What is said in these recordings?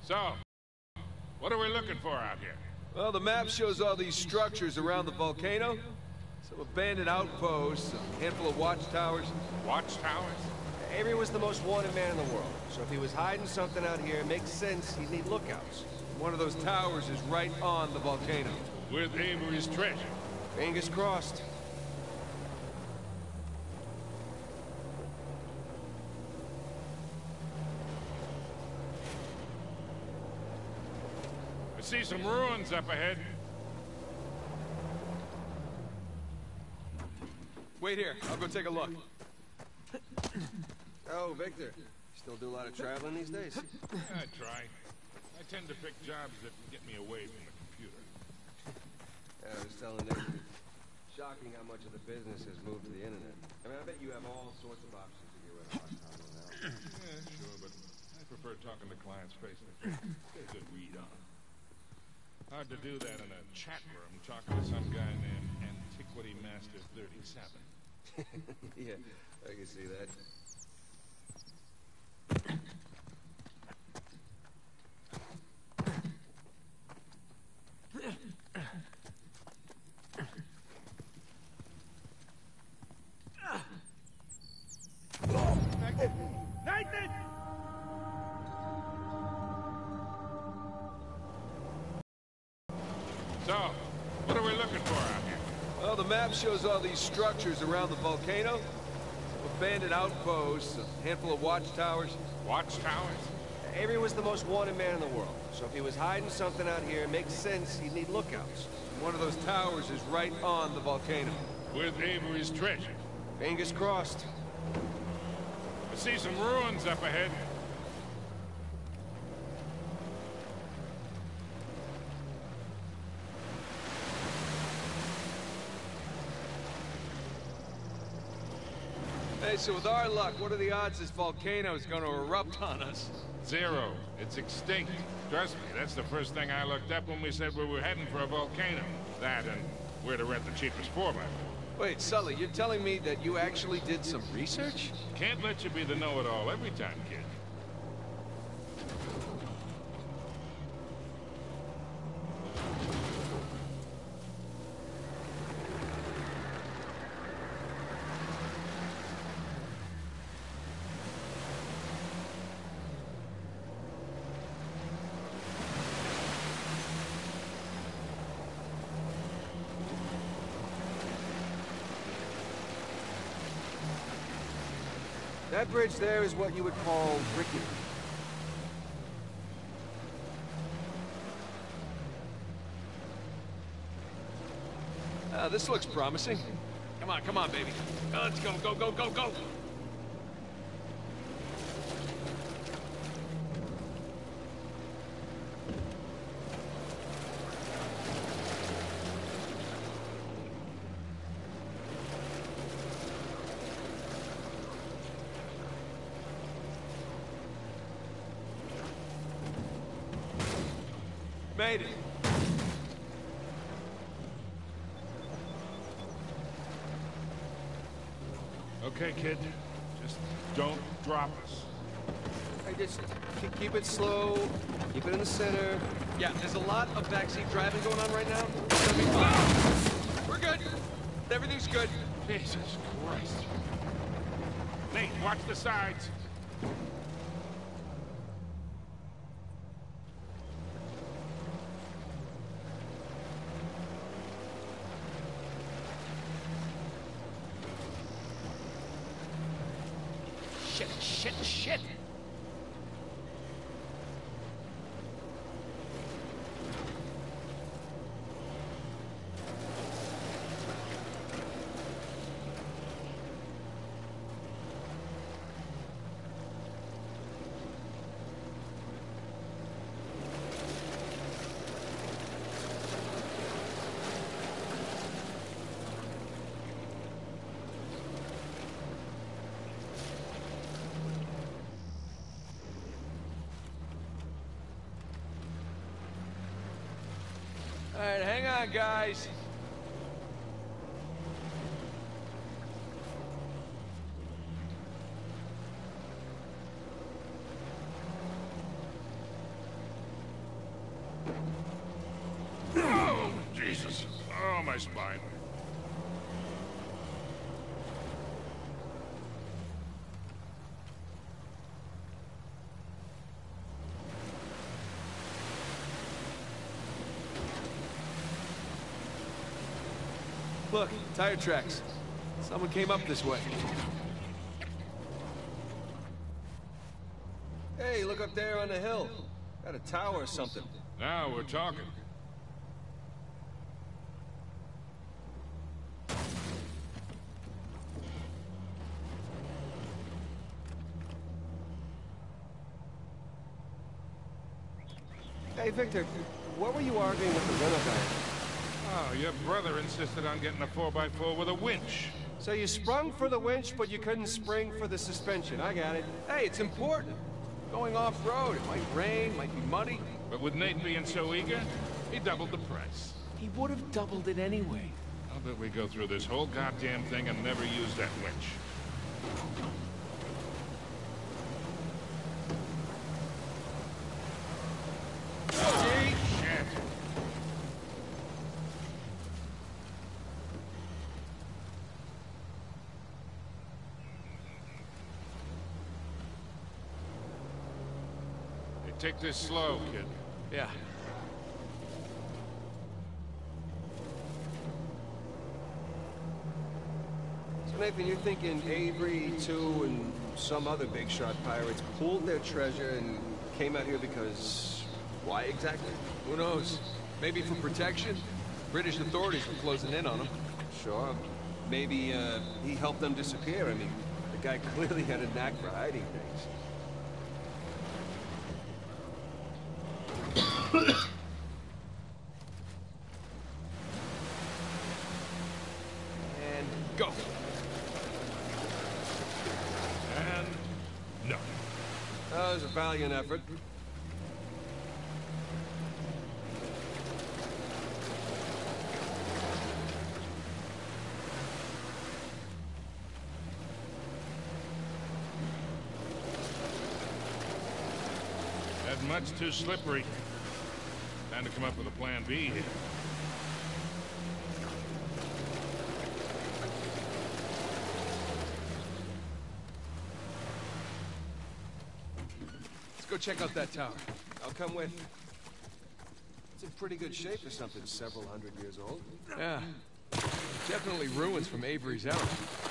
So, what are we looking for out here? Well, the map shows all these structures around the volcano. Some abandoned outposts, a handful of watchtowers. Watchtowers? Avery was the most wanted man in the world, so if he was hiding something out here, it makes sense he'd need lookouts. One of those towers is right on the volcano. With Avery's treasure. Fingers crossed. I see some ruins up ahead. Wait here, I'll go take a look. Oh, Victor. Still do a lot of traveling these days? I try. I tend to pick jobs that get me away from the computer. I was telling Nick, shocking how much of the business has moved to the internet. I mean, I bet you have all sorts of options to get rid of Octavo now. Yeah, sure, but I prefer talking to clients face to face. Get a good read on them. Hard to do that in a chat room talking to some guy named Antiquity Master 37. Yeah, I can see that. Nathan! So, what are we looking for out here? Well, the map shows all these structures around the volcano. Some abandoned outposts, a handful of watchtowers. Watchtowers? Avery was the most wanted man in the world, so if he was hiding something out here, it makes sense he'd need lookouts. One of those towers is right on the volcano. With Avery's treasure. Fingers crossed. I see some ruins up ahead. Hey, so with our luck, what are the odds this volcano is going to erupt on us? 0. It's extinct. Trust me, that's the first thing I looked up when we said we were heading for a volcano. That and where to rent the cheapest 4x4. Wait, Sully, you're telling me that you actually did some research? Can't let you be the know-it-all every time, kid. That bridge there is what you would call rickety. This looks promising. Come on, baby. Let's go, go! Made it. Okay, kid. Just don't drop us. I just keep it slow, keep it in the center. Yeah, there's a lot of backseat driving going on right now. We're good. Everything's good. Jesus Christ. Nate, watch the sides. Shit! All right, hang on, guys. my spine. Look, tire tracks. Someone came up this way. Hey, look up there on the hill. Got a tower or something. Now we're talking. Hey, Victor, what were you arguing with the rental guy? Oh, your brother insisted on getting a 4x4 with a winch. So you sprung for the winch, but you couldn't spring for the suspension. I got it. Hey, it's important. Going off-road, it might rain, might be muddy. But with Nate being so eager, he doubled the price. He would have doubled it anyway. I'll bet we go through this whole goddamn thing and never use that winch. Gee! Shit. Hey, take this slow, kid. Yeah. So, Nathan, you're thinking Avery, too, and some other big shot pirates pooled their treasure and came out here because... why exactly? Who knows? Maybe for protection? British authorities were closing in on him. Sure. Maybe, he helped them disappear. I mean, the guy clearly had a knack for hiding things. And go. And... no. That was a valiant effort. That's much too slippery. Time to come up with a plan B here. Let's go check out that tower. I'll come with. It's in pretty good shape for something several hundred years old. Yeah. Definitely ruins from Avery's era.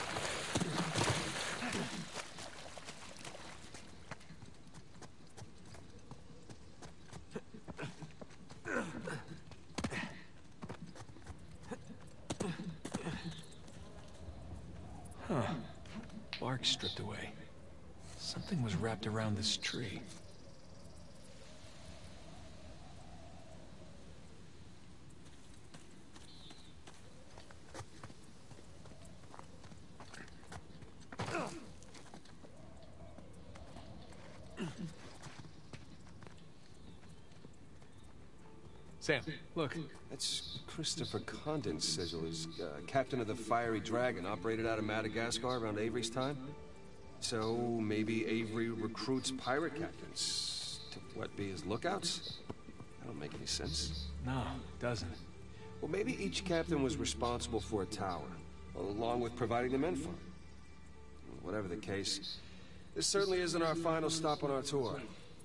Huh. Bark stripped away. Something was wrapped around this tree. Sam, look. That's Christopher Condon's sigil. He's captain of the Fiery Dragon, operated out of Madagascar around Avery's time. So maybe Avery recruits pirate captains to, what, be his lookouts? That don't make any sense. No, it doesn't. Well, maybe each captain was responsible for a tower, along with providing the men for it. Whatever the case, this certainly isn't our final stop on our tour.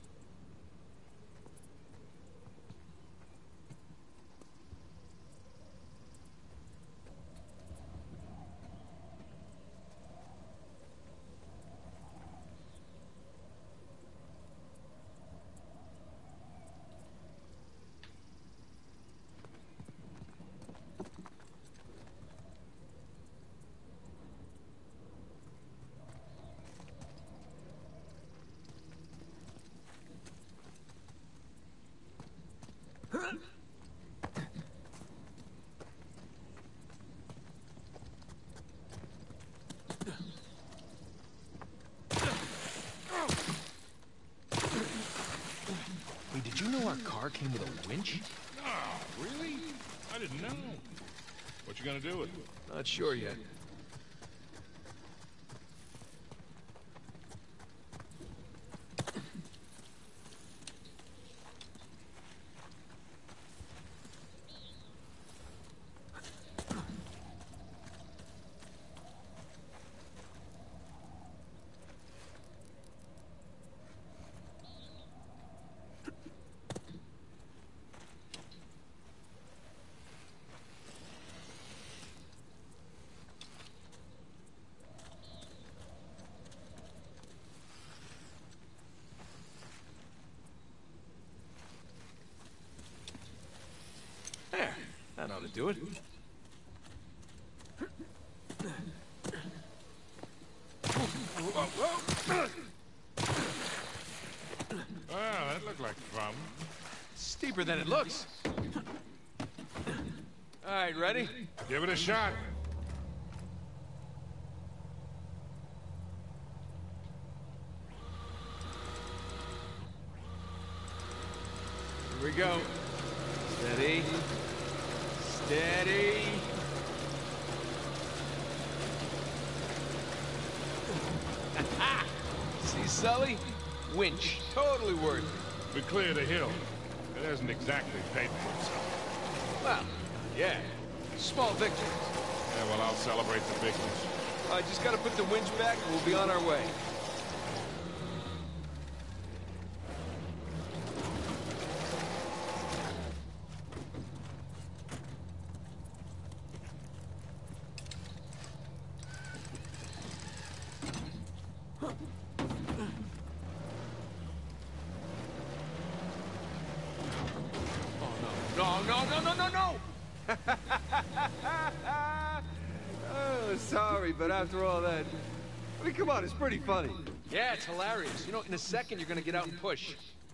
Wait, did you know our car came with a winch? Oh, really? I didn't know. What you gonna do with it? Not sure yet. That ought to do it. Well, that looked like fun. Steeper than it looks. All right, ready? Give it a shot. Here we go. Steady. Steady. See, Sully? Winch. Totally worth it. We clear the hill. It hasn't exactly paid for itself. Well, yeah. Small victory. Yeah, well, I'll celebrate the big ones. I just gotta put the winch back and we'll be on our way. Oh, sorry, but after all that... I mean, come on, it's pretty funny. Yeah, it's hilarious. You know, in a second, you're gonna get out and push.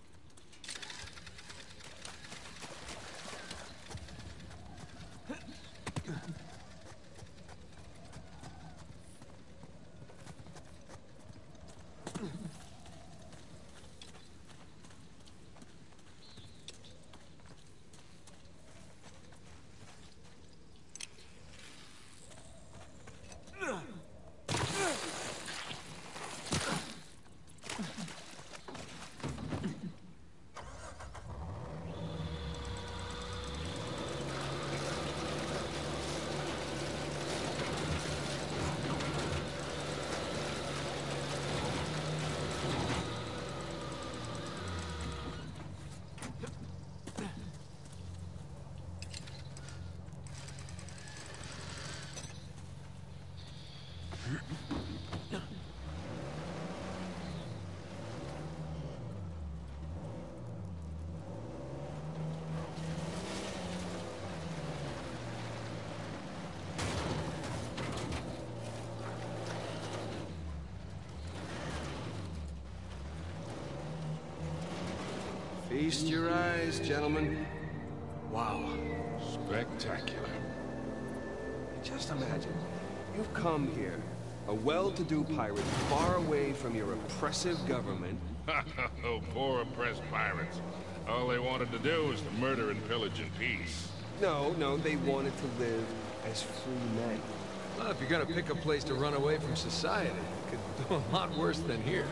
Feast your eyes, gentlemen. Wow. Spectacular. Just imagine, you've come here, a well-to-do pirate far away from your oppressive government. Oh, poor oppressed pirates. All they wanted to do was to murder and pillage in peace. No, they wanted to live as free men. Well, if you're gonna pick a place to run away from society, it could do a lot worse than here.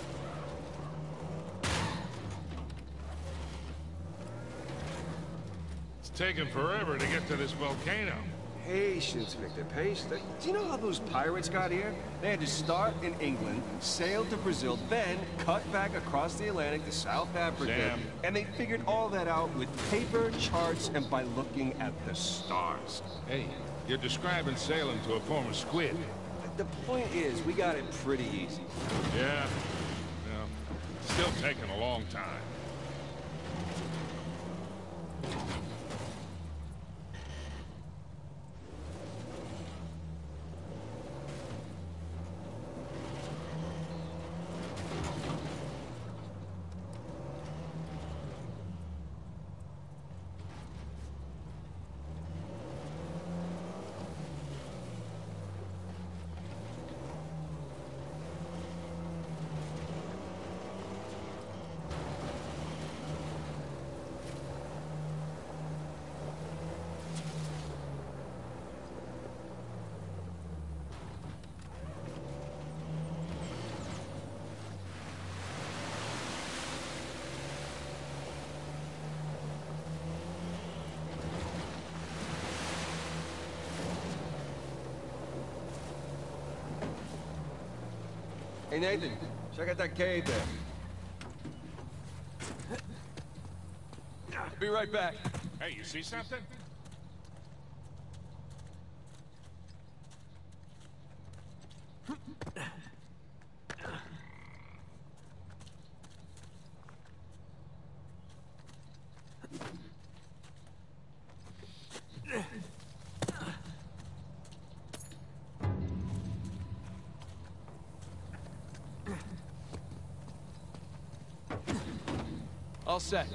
It's taken forever to get to this volcano. Patience, Victor, patience. Do you know how those pirates got here? They had to start in England, sail to Brazil, then cut back across the Atlantic to South Africa. Sam. And they figured all that out with paper, charts, and by looking at the stars. Hey, you're describing sailing to a former squid. The point is, we got it pretty easy. Yeah. Well, still taking a long time. Hey, Nathan, check out that cave there. Be right back. Hey, you see something? All set.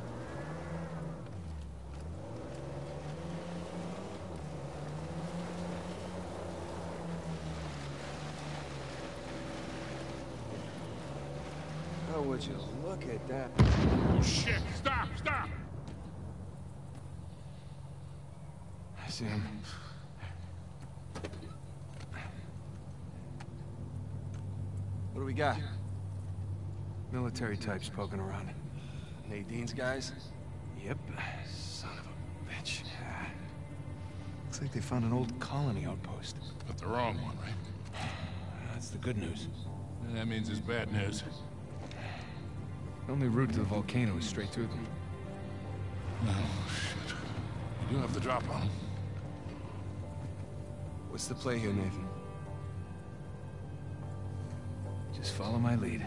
Oh, would you look at that? Oh, shit! Stop! Stop! I see him. What do we got? Military types poking around. Nadine's guys? Yep. Son of a bitch. Yeah. Looks like they found an old colony outpost. But the wrong one, right? That's the good news. That means it's bad news. The only route to the volcano is straight through them. Oh, shit. You do have the drop on him. What's the play here, Nathan? Just follow my lead.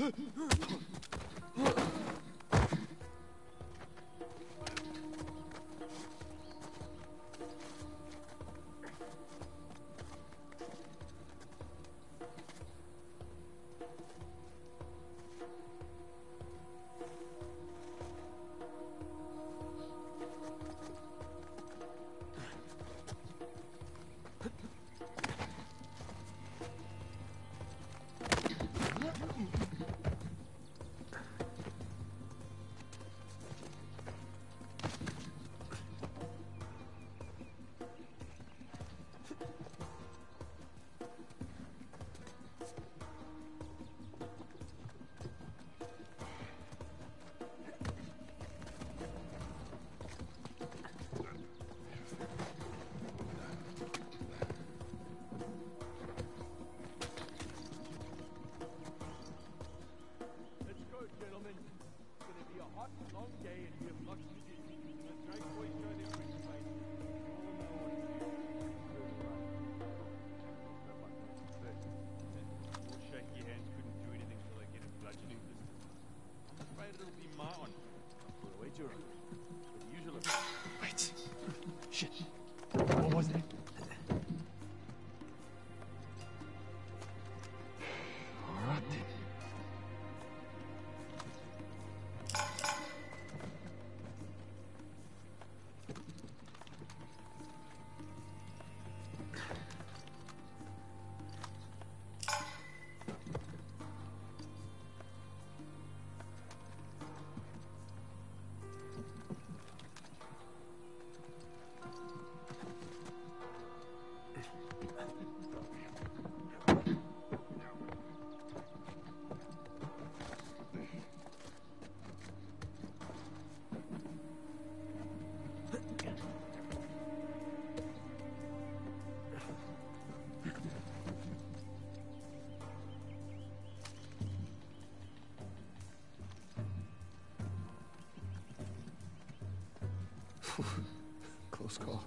Wait. Shit. What was that? All right then. Close call.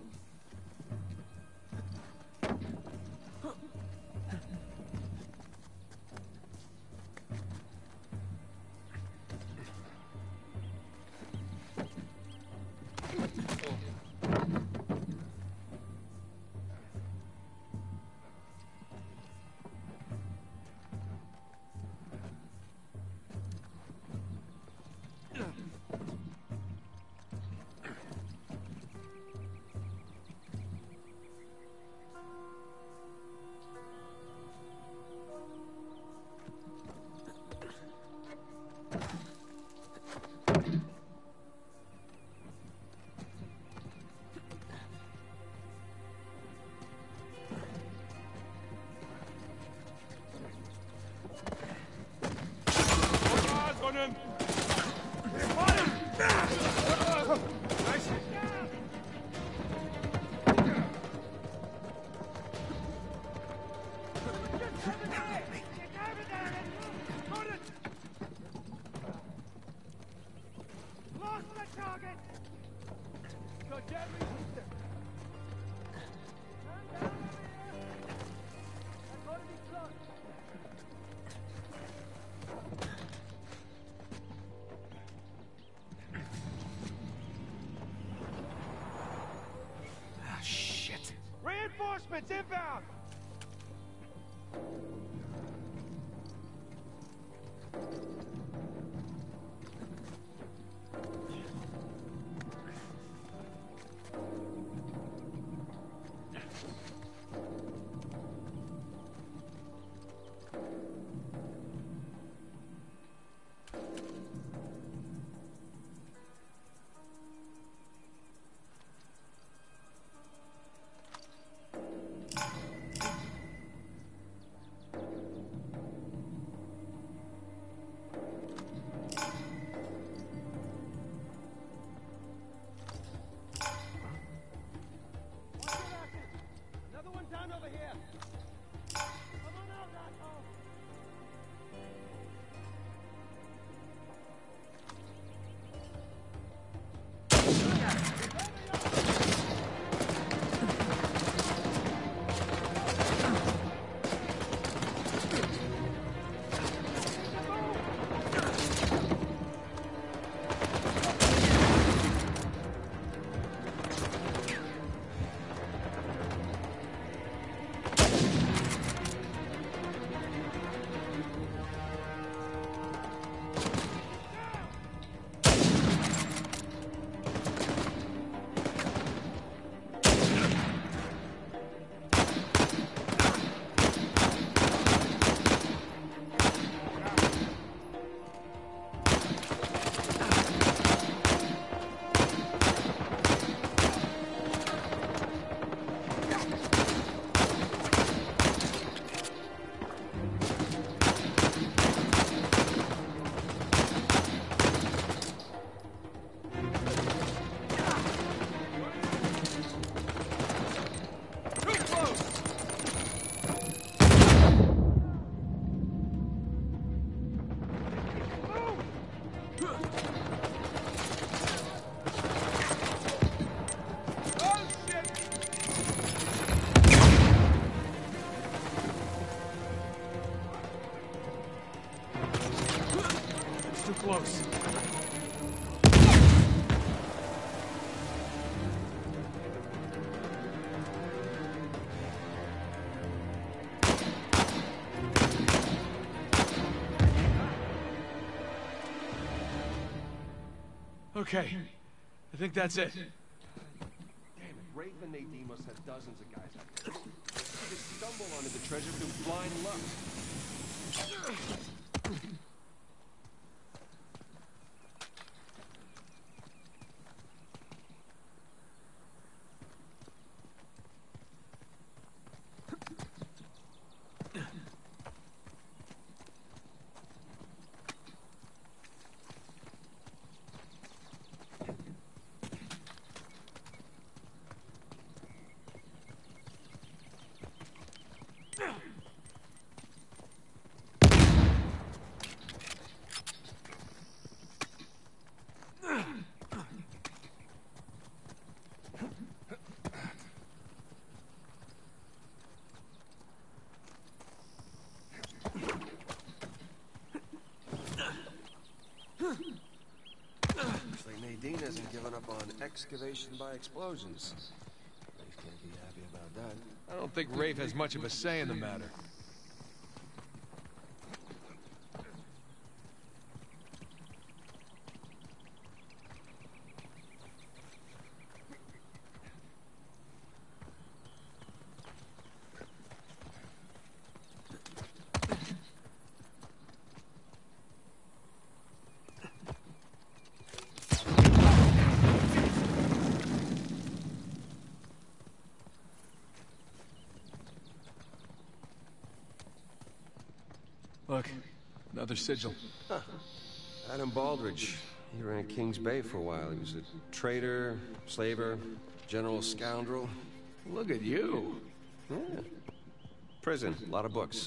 Reinforcements inbound! close. Okay, I think that's it. Damn it, Rafe and Nadine must have dozens of guys out there. They just stumble onto the treasure through blind luck. Looks like Nadine hasn't given up on excavation by explosions. Rafe can't be happy about that. I don't think Rafe has much of a say in the matter. Look, another sigil. Huh. Adam Baldridge. He ran Kings Bay for a while. He was a trader, slaver, general scoundrel. Look at you. Yeah. Prison, a lot of books.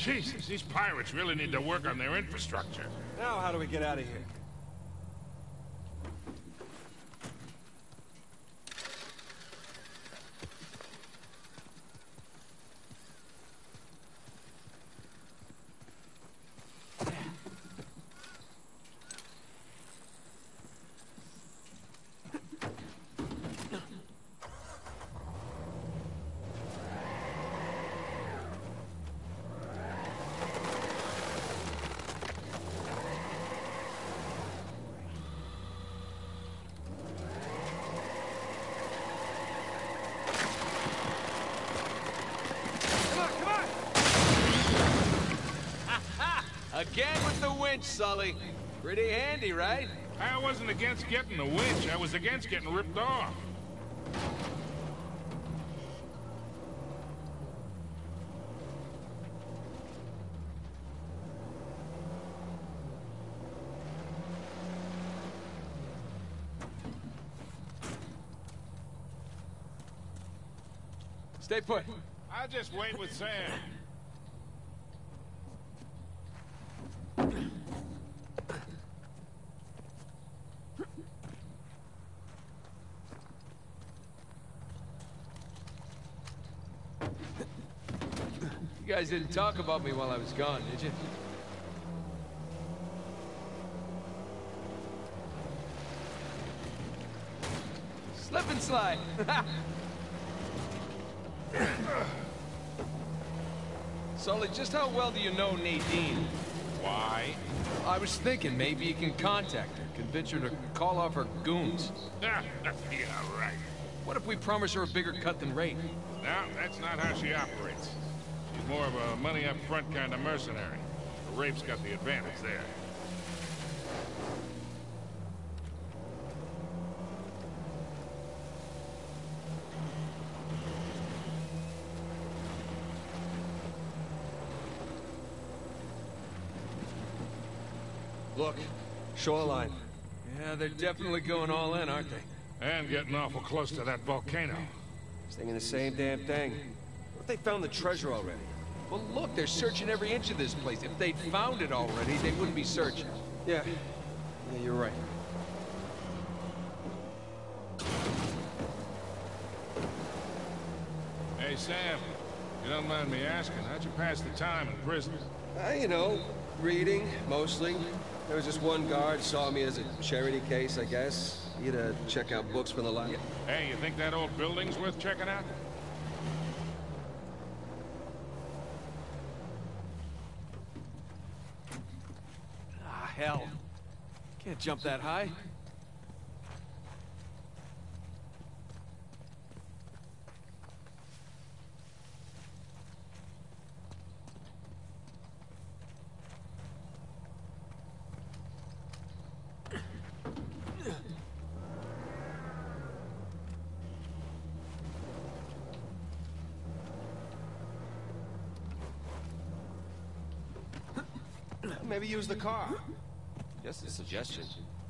Jesus, these pirates really need to work on their infrastructure. Now, how do we get out of here? Again with the winch, Sully. Pretty handy, right? I wasn't against getting the winch. I was against getting ripped off. Stay put. I'll just wait with Sam. You guys didn't talk about me while I was gone, did you? Slip and slide. Sully, just how well do you know Nadine? Why? I was thinking maybe you can contact her, convince her to call off her goons. Yeah, right. What if we promise her a bigger cut than Rafe? No, that's not how she operates. She's more of a money-up-front kind of mercenary. Rafe's got the advantage there. Look, shoreline. Yeah, they're definitely going all in, aren't they? And getting awful close to that volcano. Thinking the same damn thing. What if they found the treasure already? Well, look, they're searching every inch of this place. If they'd found it already, they wouldn't be searching. Yeah, you're right. Hey, Sam, you don't mind me asking, how'd you pass the time in prison? You know, reading, mostly. There was just one guard saw me as a charity case, I guess. He had to check out books from the library. Hey, you think that old building's worth checking out? Ah, hell. Can't jump that high. Maybe use the car. Just a suggestion.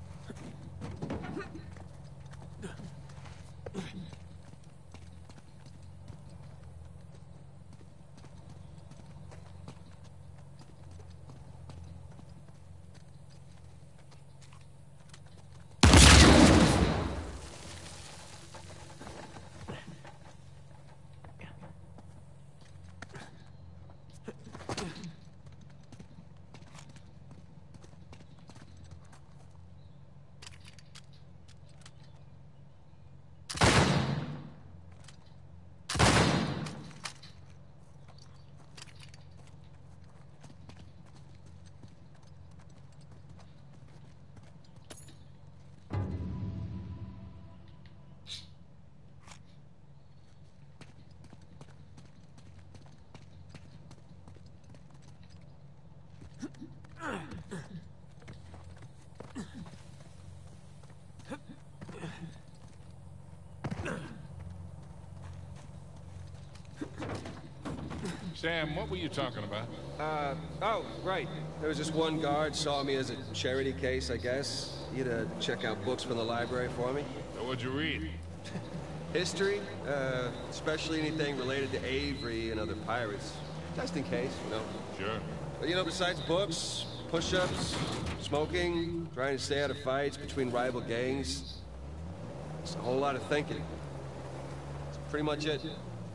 Sam, what were you talking about? Oh, right. There was just one guard saw me as a charity case, I guess. He had to check out books from the library for me. So what'd you read? History, especially anything related to Avery and other pirates. Just in case, you know. Sure. But you know, besides books, push-ups, smoking, trying to stay out of fights between rival gangs, it's a whole lot of thinking. That's pretty much it.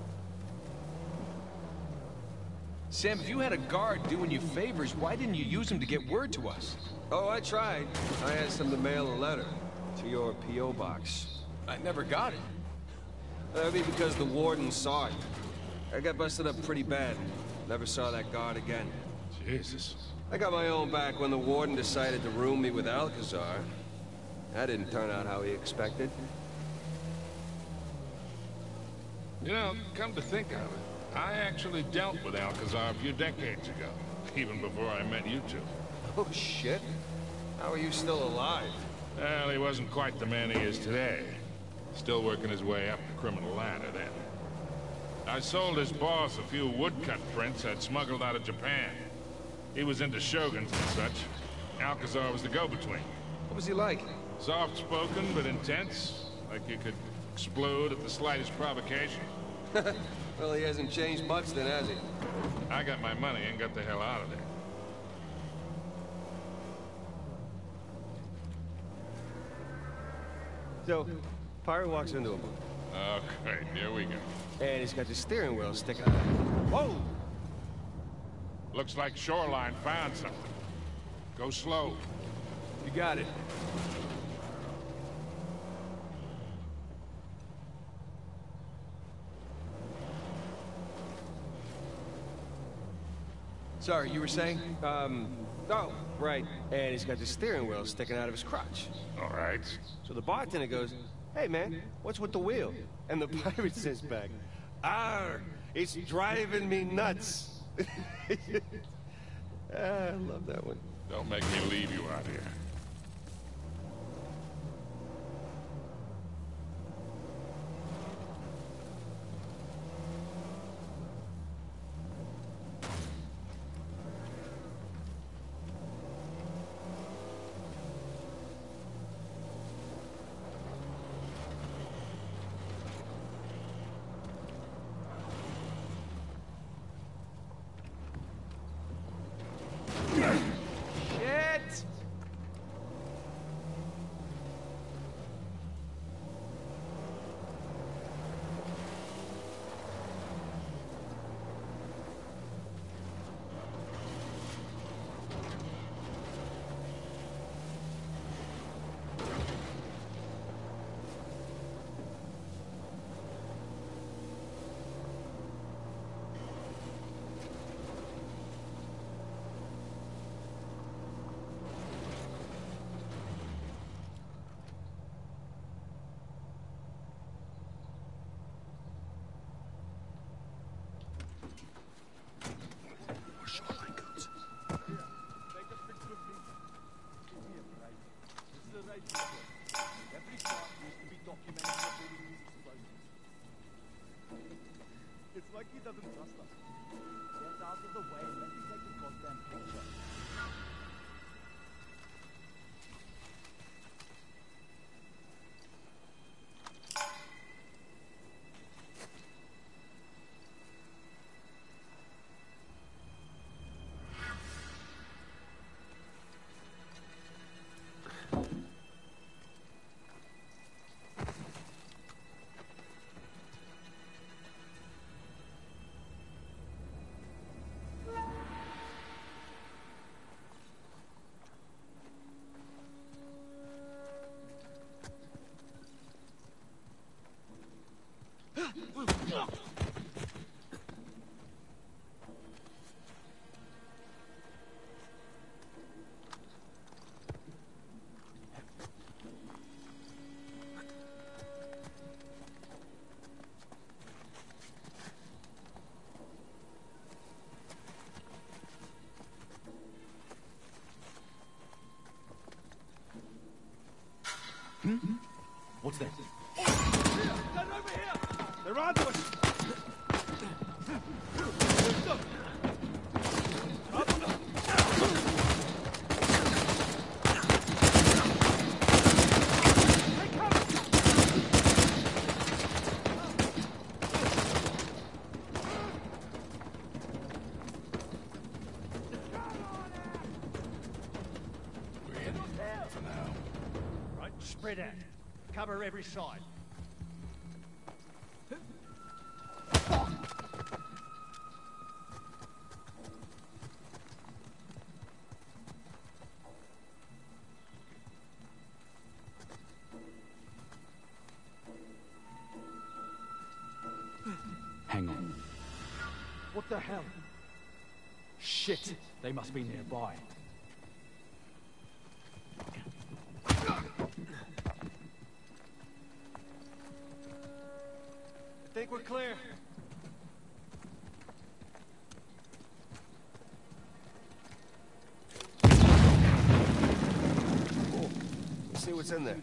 Sam, if you had a guard doing you favors, why didn't you use him to get word to us? Oh, I tried. I asked him to mail a letter to your P.O. box. I never got it. That'd be because the warden saw it. I got busted up pretty bad. Never saw that guard again. Jesus. I got my own back when the warden decided to room me with Alcazar. That didn't turn out how he expected. You know, come to think of it, I actually dealt with Alcazar a few decades ago, even before I met you two. Oh, shit. How are you still alive? Well, he wasn't quite the man he is today. Still working his way up the criminal ladder then. I sold his boss a few woodcut prints I'd smuggled out of Japan. He was into shoguns and such. Alcazar was the go-between. What was he like? Soft-spoken but intense, like you could explode at the slightest provocation. Well, he hasn't changed much then, has he? I got my money and got the hell out of there. So, Pirate walks into him, Oh, great. Here we go. and he's got the steering wheel sticking out. Whoa! Looks like Shoreline found something. Go slow. You got it. Sorry, you were saying? Oh, right. And he's got the steering wheel sticking out of his crotch. All right. So the bartender goes, "Hey, man, what's with the wheel?" And the pirate says back, "Arr, it's driving me nuts." I love that one. Don't make me leave you out here. Shit! It's like he doesn't trust us. Get out of the way and let me take the goddamn picture. What's that? They're over here! They're onto us! Spread out. Cover every side. Hang on. What the hell? Shit! They must be nearby. I think we're clear. Cool. Let's see what's in there.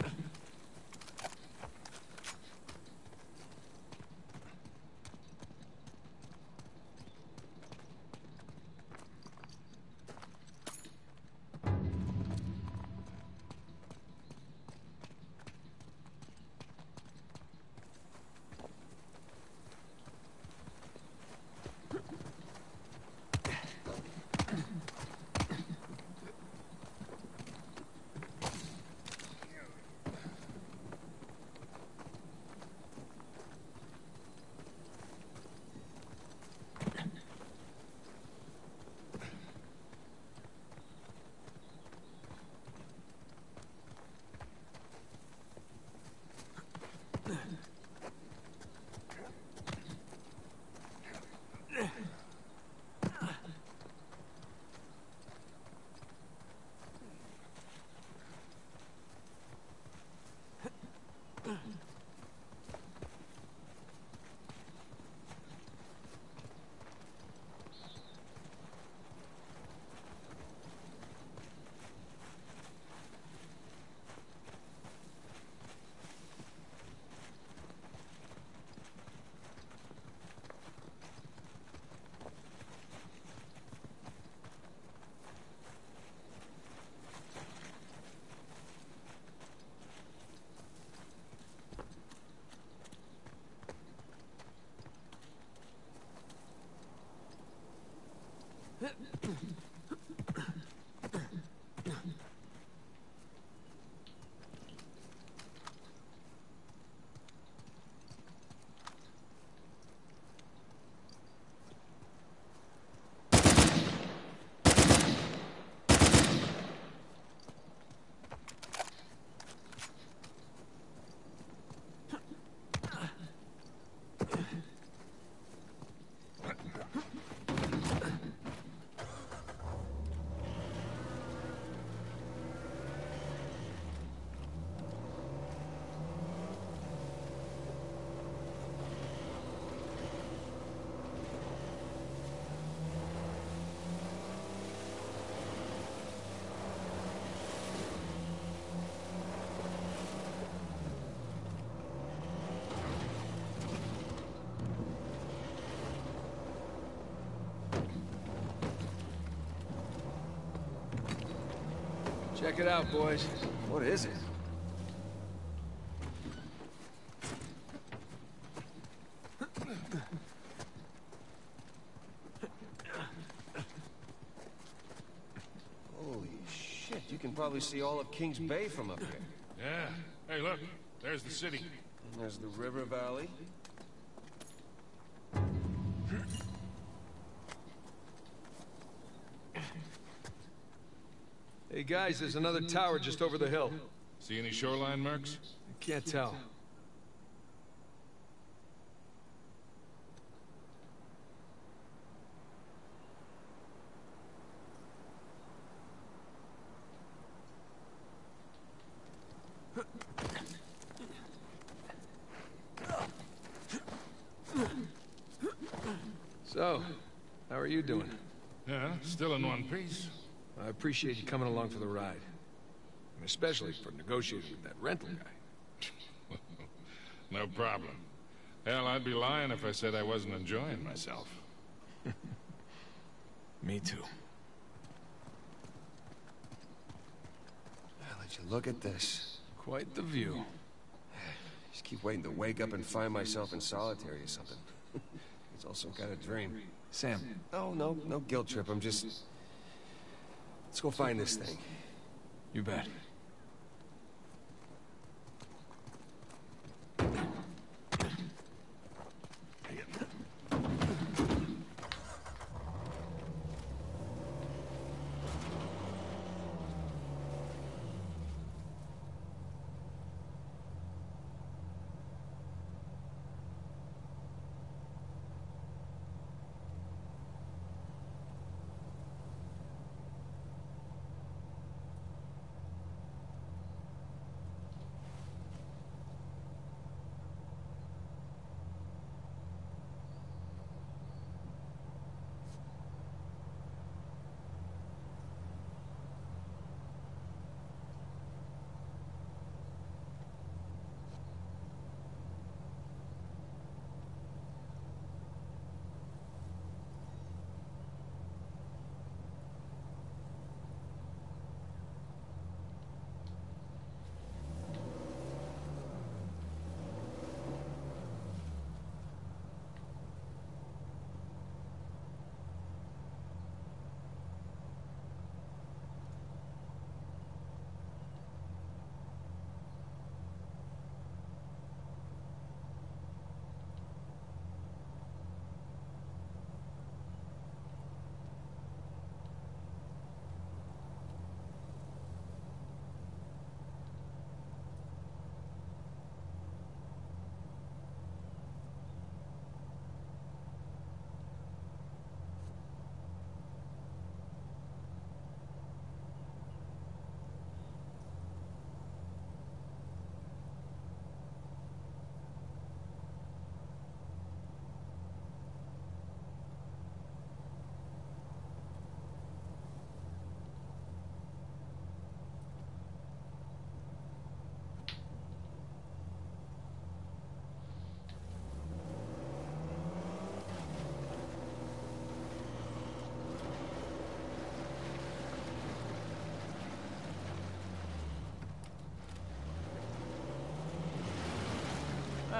Check it out, boys. What is it? Holy shit, you can probably see all of Kings Bay from up here. Yeah. Hey, look. There's the city. And there's the river valley. Hey, guys, there's another tower just over the hill. See any shoreline marks? I can't tell. So, how are you doing? Yeah, still in one piece. I appreciate you coming along for the ride. And especially for negotiating with that rental guy. No problem. Hell, I'd be lying if I said I wasn't enjoying myself. Me too. I'll let you look at this. Quite the view. Just keep waiting to wake up and find myself in solitary or something. It's all some kind of dream. Sam. No guilt trip. I'm just... Let's go find this thing. You bet.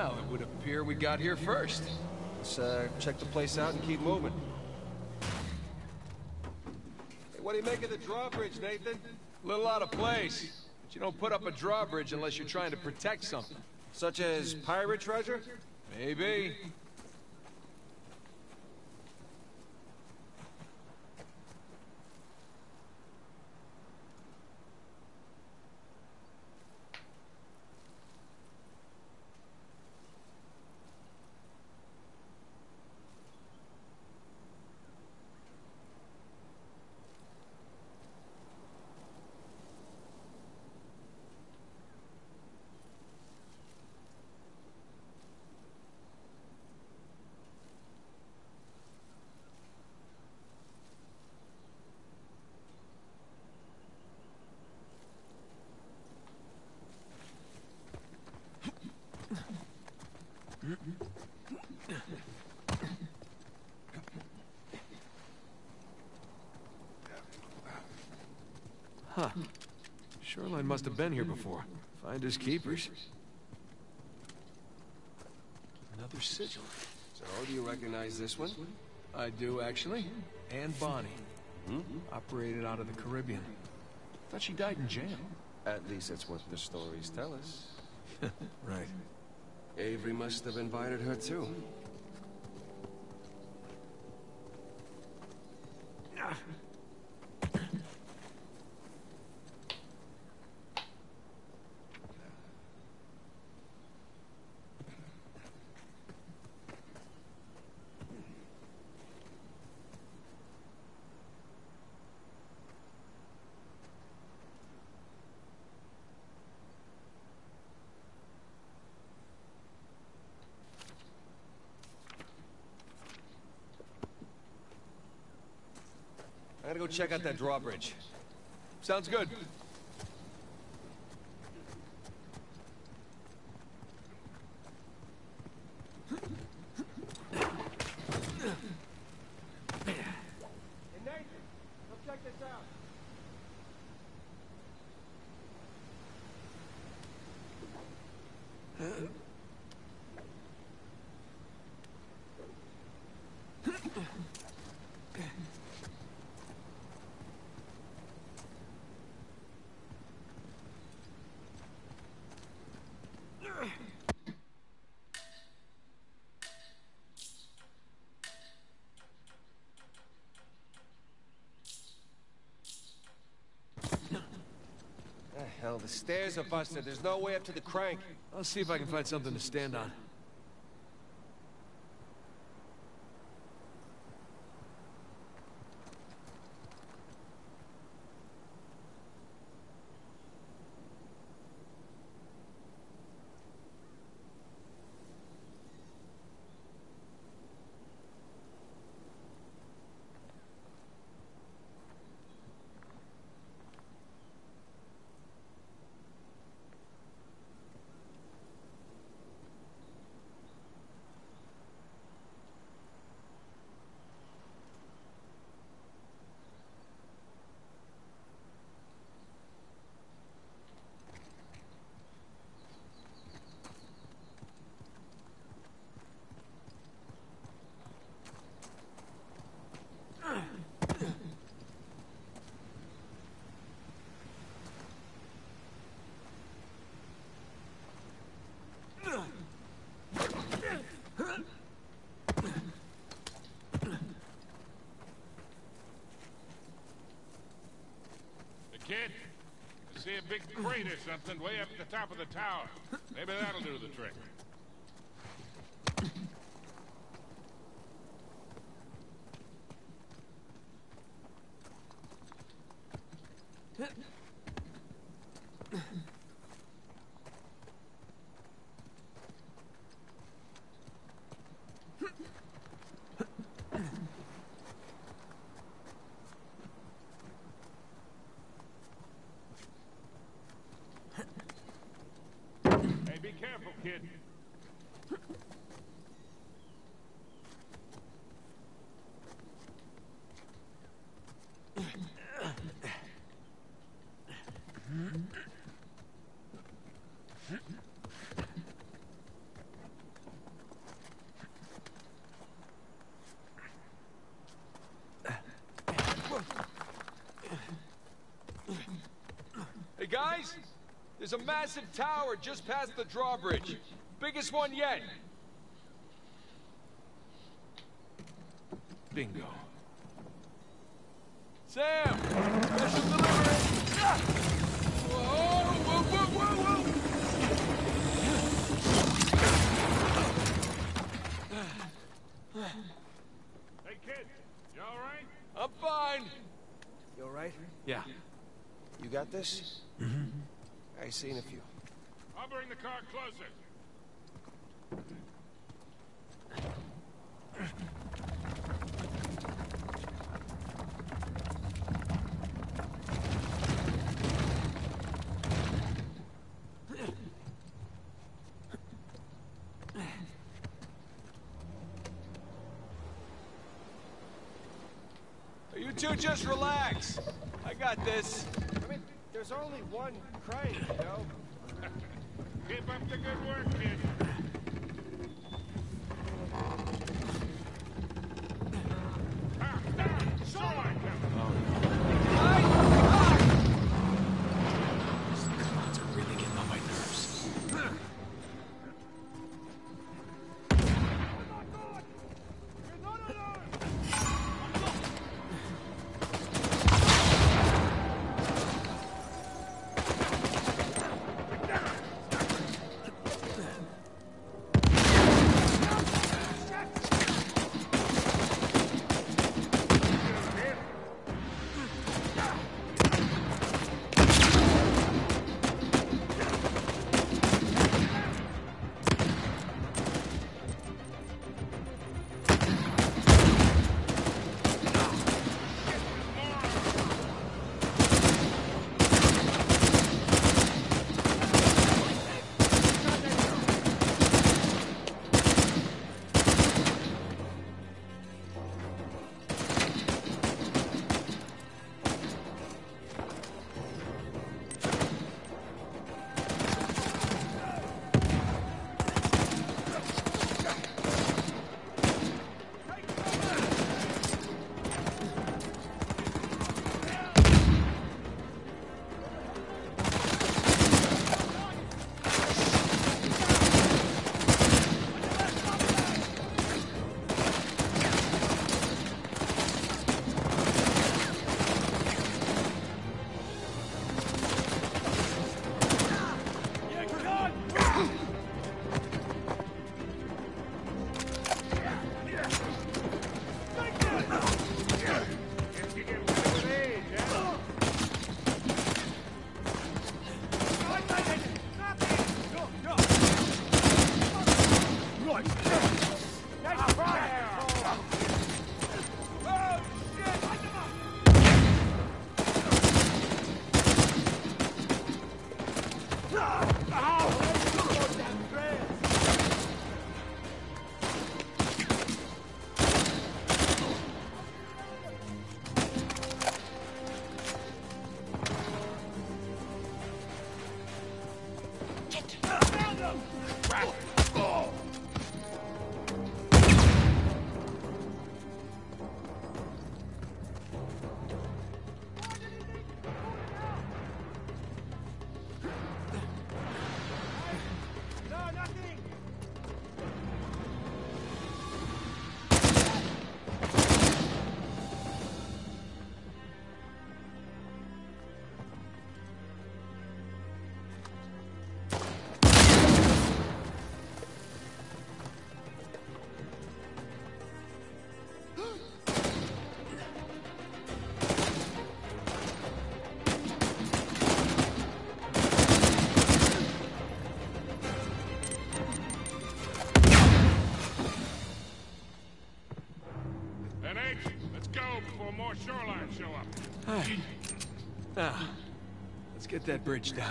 Well, it would appear we got here first. Let's check the place out and keep moving. Hey, what do you make of the drawbridge, Nathan? Little out of place. But you don't put up a drawbridge unless you're trying to protect something. Such as pirate treasure? Maybe. Huh. Shoreline must have been here before. Finders keepers. Another sigil. So, do you recognize this one? I do, actually. Anne Bonny. Operated out of the Caribbean. Thought she died in jail. At least that's what the stories tell us. Right. Avery must have invited her, too. I gotta go check out that drawbridge. Sounds good. Hey, Nathan, come check this out. Hell, the stairs are busted. There's no way up to the crank. I'll see if I can find something to stand on. Kid, I see a big crate or something way up at the top of the tower. Maybe that'll do the trick. Hey, be careful, kid. There's a massive tower just past the drawbridge. Biggest one yet. Bingo. Sam! Special delivery! Ah! Whoa, whoa, whoa, whoa, whoa! Hey, kid, you all right? I'm fine. You alright? Yeah. You got this? I seen a few. I'll bring the car closer. You two just relax. I got this. I mean, there's only one crane, you know? Keep up the good work, kid. Shoreline coming. Clowns are really getting on my nerves. More shoreline show up. Alright. Now, let's get that bridge down.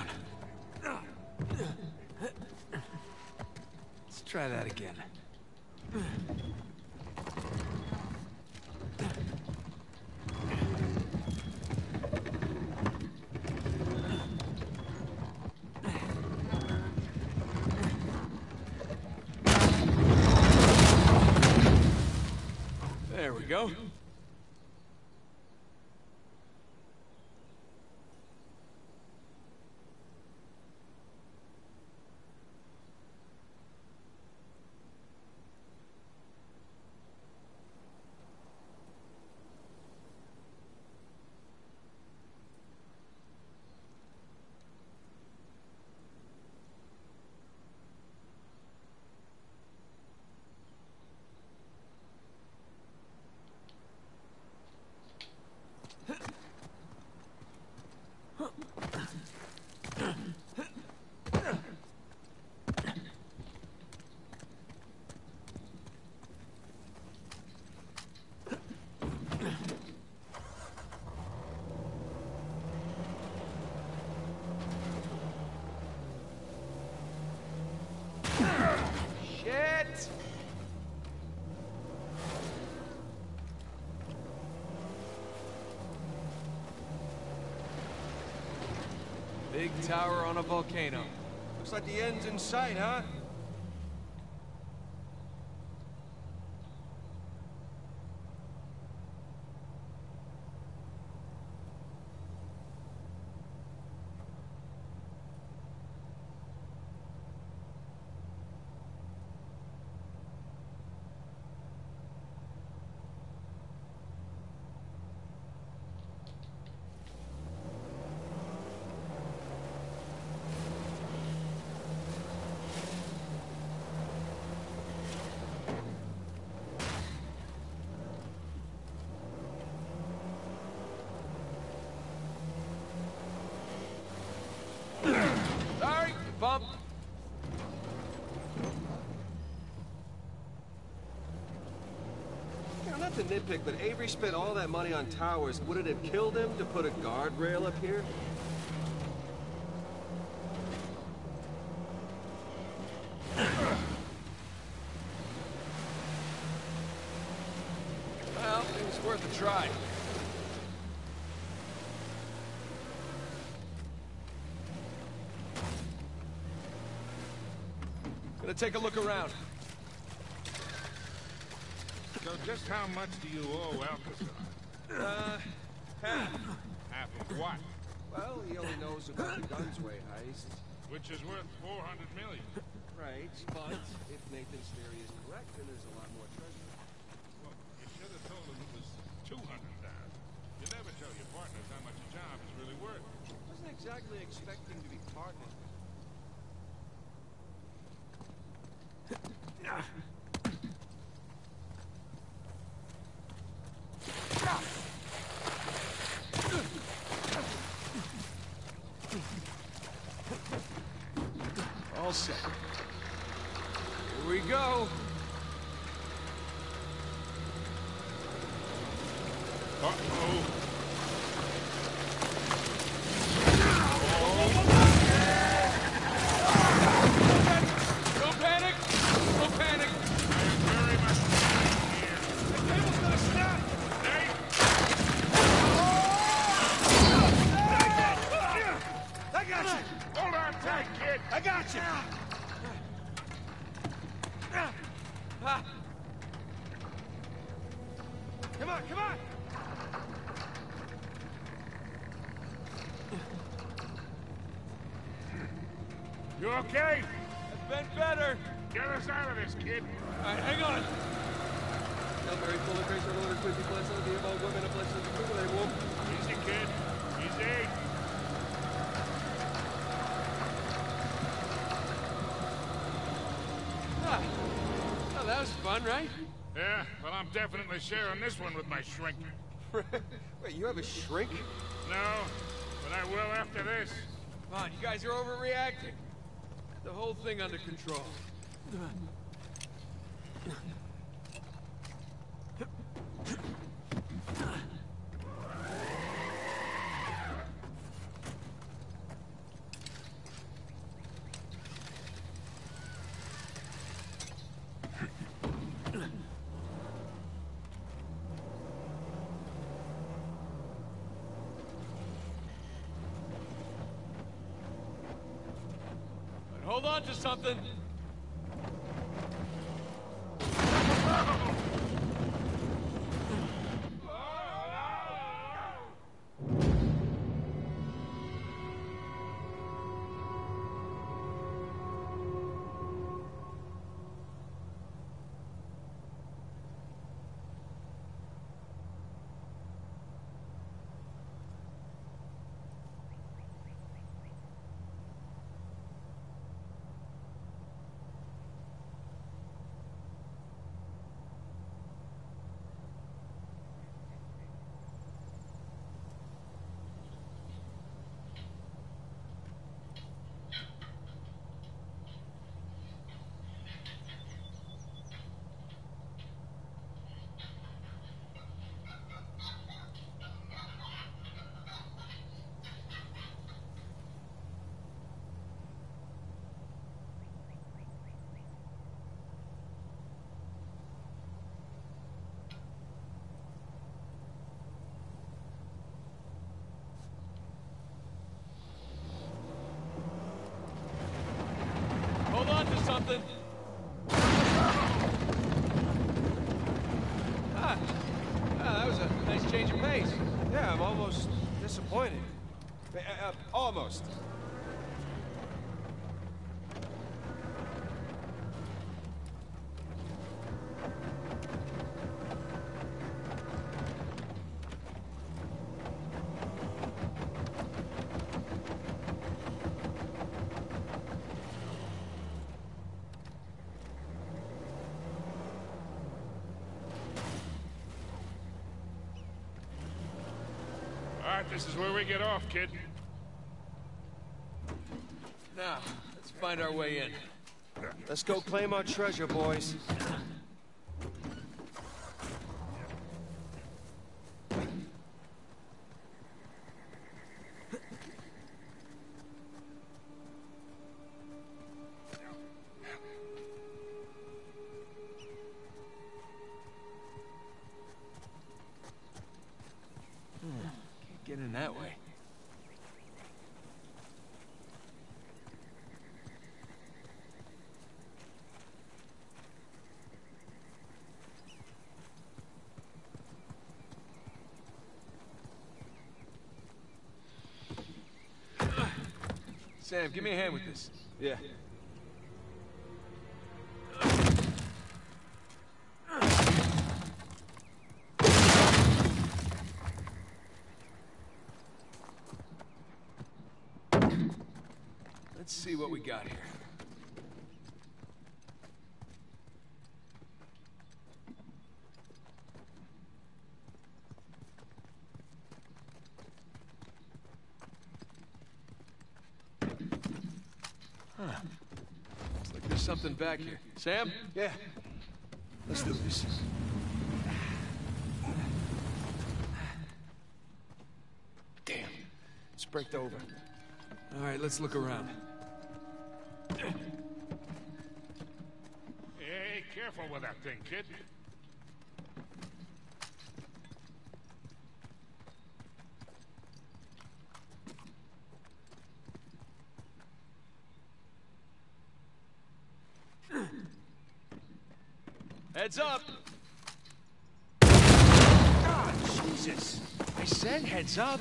Let's try that again. There we go. Big tower on a volcano. Looks like the end's in sight, huh? Sorry, bump. You know, not to nitpick, but Avery spent all that money on towers. Would it have killed him to put a guardrail up here? Well, it was worth a try. Gonna take a look around. So just how much do you owe Alcazar? Half. Half of what? Well, he only knows about the Gunsway heist. Which is worth 400 million. Right, but if Nathan's theory is correct, then there's a lot more treasure. Well, you should have told him it was 200,000. You never tell your partners how much a job is really worth. Wasn't exactly expecting to be partners. All set. Here we go. Uh-oh. No panic! No panic! Very much here. The cable's gonna snap! Hey! I got you! Hold on tight, kid! I got you! Come on, come on! You okay? It's been better! Get us out of this, kid. Alright, hang on! Hail Mary, full of grace, our Lord is with thee, blessed are thee among women, and blessed is the fruit of thy womb. Easy, kid. Easy. Oh, that was fun, right? Yeah, well, I'm definitely sharing this one with my shrink. Wait, you have a shrink? No, but I will after this. Come on, you guys are overreacting. Get the whole thing under control. Hold on to something. something? That was a nice change of pace. Yeah, I'm almost disappointed. Almost. All right, this is where we get off, kid. Now, let's find our way in. Let's go claim our treasure, boys. Can't get in that way. Sam, give me a hand with this. Yeah. Let's see what we got here. Looks like there's something back here. Sam? Yeah. Let's do this. Damn. It's braked over. All right, let's look around. Hey, careful with that thing, kid. Heads up! God, Jesus! I said heads up!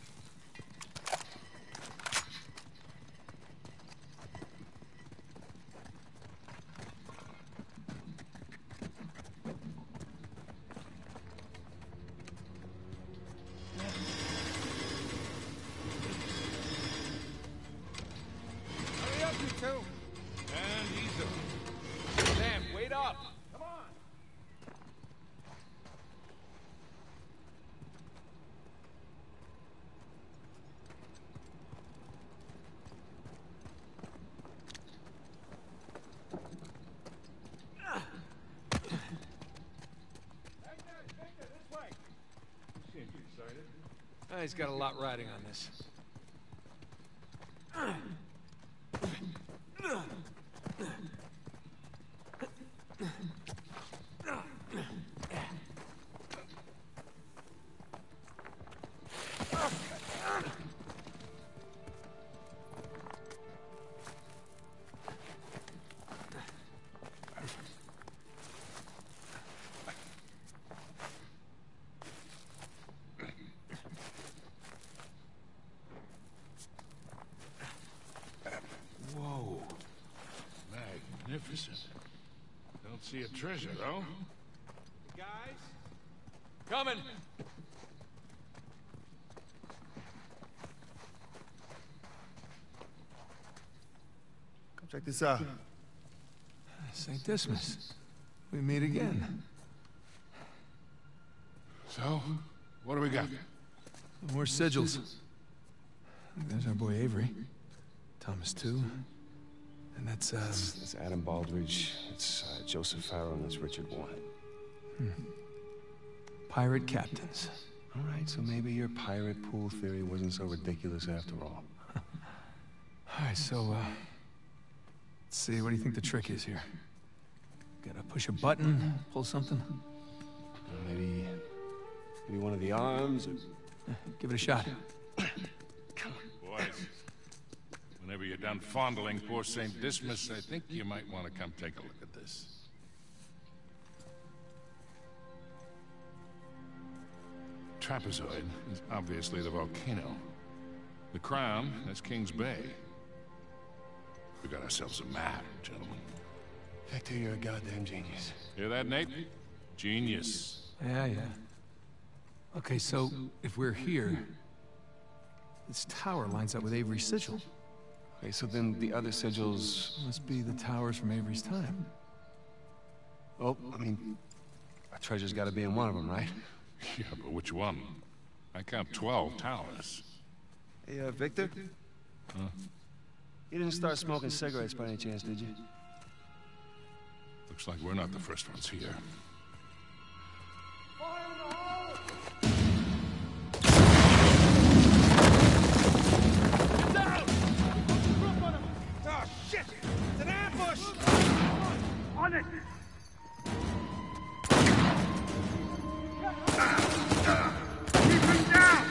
Hurry up, you two! And easy. Sam, wait up! Come on. Seems excited. He's got a lot riding on this. Whoa. Magnificent. Don't see a treasure, though. Guys? Coming! Come check this out. St. Dismas. We meet again. So, what do we got? More sigils. There's our boy Avery. Thomas, too. And that's That's Adam Baldridge. It's Joseph Farrow, and that's Richard Watt. pirate captains. All right, so maybe your pirate pool theory wasn't so ridiculous after all. All right, so, let's see, what do you think the trick is here? Gotta push a button, pull something? Maybe one of the arms, or... Give it a shot. Boys, Whenever you're done fondling poor St. Dismas, I think you might want to come take a look at this. Trapezoid is obviously the volcano. The crown is King's Bay. We got ourselves a map, gentlemen. Hector, you're a goddamn genius. Hear that, Nate? Genius. Yeah. Okay, so if we're here, this tower lines up with Avery's sigil. Okay, so then the other sigils must be the towers from Avery's time. Well, I mean, our treasure's got to be in one of them, right? Yeah, but which one? I count 12 towers. Hey, Victor? Huh? You didn't start smoking cigarettes by any chance, did you? Looks like we're not the first ones here. Oh, shit! It's an ambush! On it! Keep him down!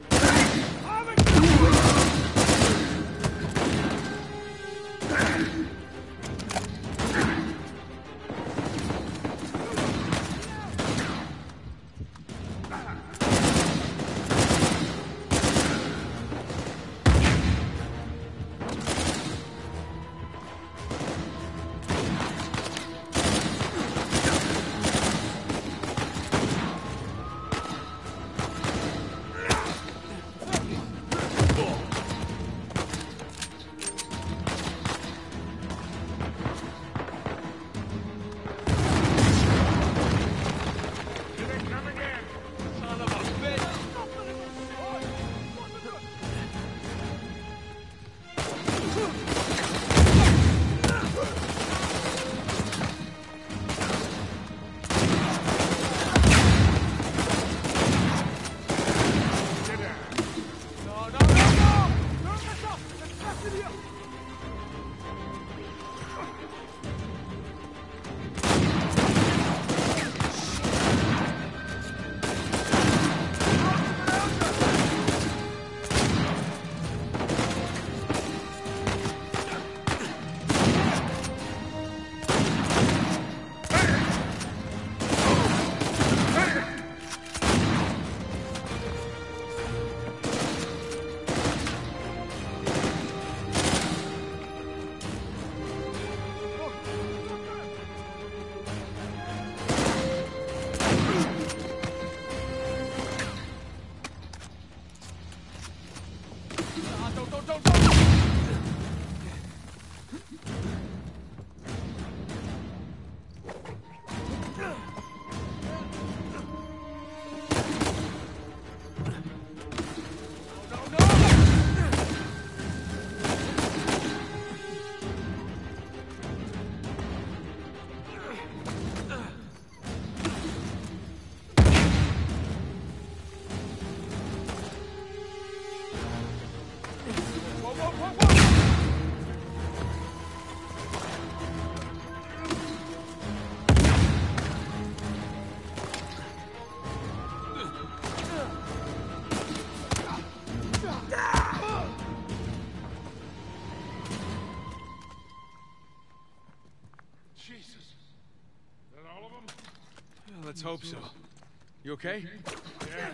Let's hope so. You okay? Yeah.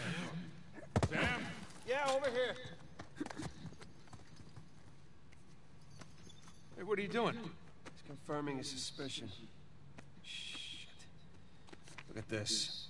Sam? Yeah, over here. Hey, what are you doing? He's confirming his suspicion. Shit. Look at this.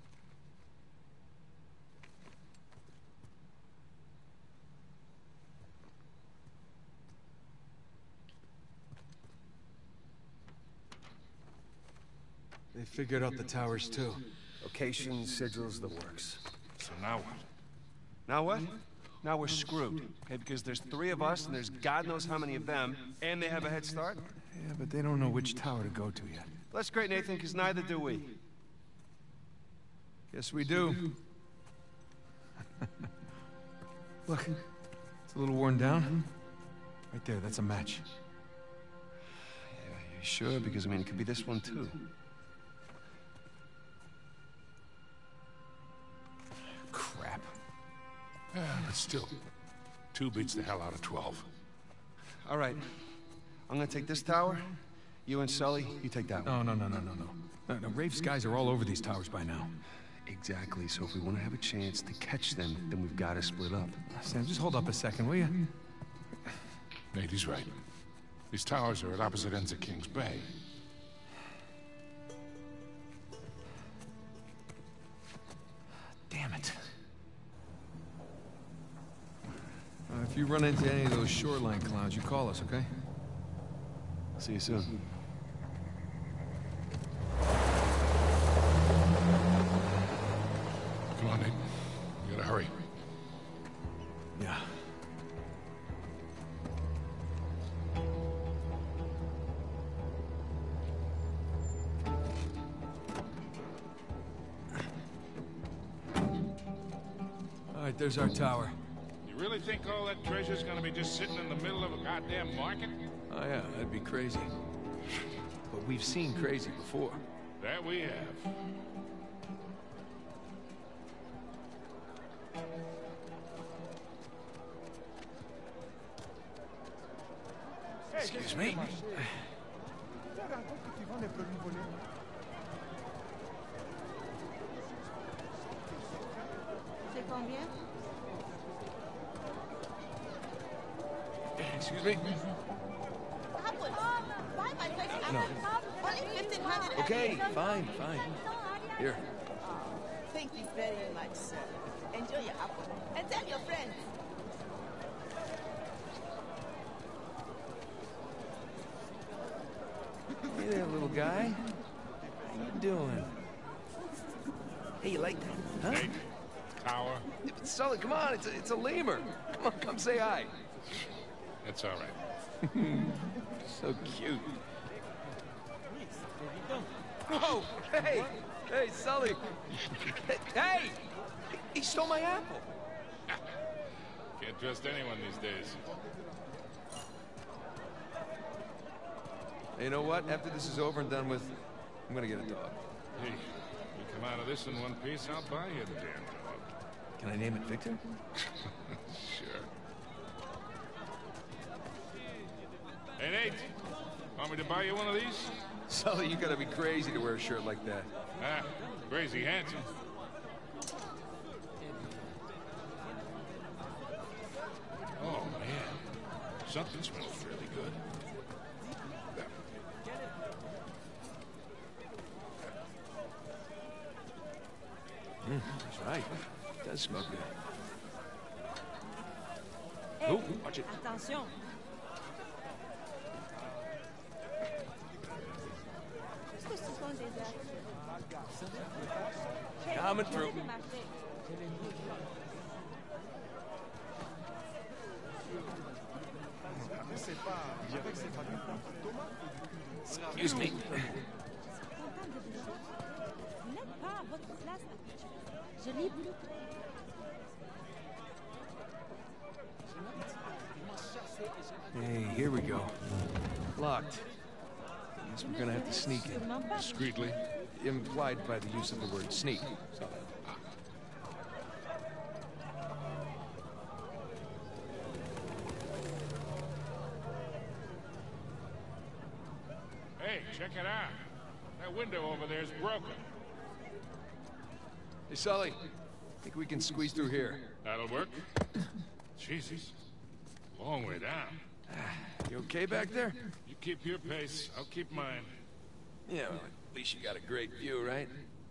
They figured out the towers, too. Location, sigils, the works. So now what? Now what? Now we're screwed, okay? Because there's 3 of us, and there's God knows how many of them, and they have a head start. Yeah, but they don't know which tower to go to yet. That's great, Nathan, because neither do we. Yes, we do. Look, it's a little worn down. Right there, that's a match. Yeah, you sure? Because, I mean, it could be this one, too. Crap. But still, 2 beats the hell out of 12. All right. I'm gonna take this tower. You and Sully, you take that one. No, Rafe's guys are all over these towers by now. Exactly. So if we want to have a chance to catch them, then we've got to split up. Sam, just hold up a second, will you? Nate, he's right. These towers are at opposite ends of Kings Bay. Damn it. If you run into any of those shoreline clowns, you call us, okay? See you soon. Come on, Nate. We gotta hurry. Yeah. All right, there's our tower. You really think all that treasure's gonna be just sitting in the middle of a goddamn market? Oh, yeah, that'd be crazy. But we've seen crazy before. That we have. Excuse me. C'est combien? Excuse me. No. Only 1,500. Okay, fine. Here. Thank you very much, sir. Enjoy your apple. And tell your friends. Hey there, little guy. How you doing? Hey, you like that? Huh? Nate, tower. Yeah, but Sully, come on, it's a lemur. Come on, come say hi. That's all right. So cute. Whoa! Hey! Hey, Sully! Hey! He stole my apple! Can't trust anyone these days. You know what? After this is over and done with, I'm gonna get a dog. Hey, you come out of this in one piece, I'll buy you the damn dog. Can I name it Victor? Sure. Hey, Nate. Want me to buy you one of these? Sully, you gotta be crazy to wear a shirt like that. Ah, crazy handsome. Oh, man. Something smells really good. That's right. It does smell good. Hey, Oh, watch it. attention. Qu'est-ce que ce sont des actes? Coming through. Excuse me. Vous n'êtes pas à votre place. Je lis plus. Hey, here we go. Locked. Guess we're gonna have to sneak it. Discreetly. Implied by the use of the word sneak. Hey, check it out. That window over there's broken. Hey, Sully. Think we can squeeze through here. That'll work. Jesus. Long way down. You okay back there? You keep your pace. I'll keep mine. Yeah, well, at least you got a great view, right?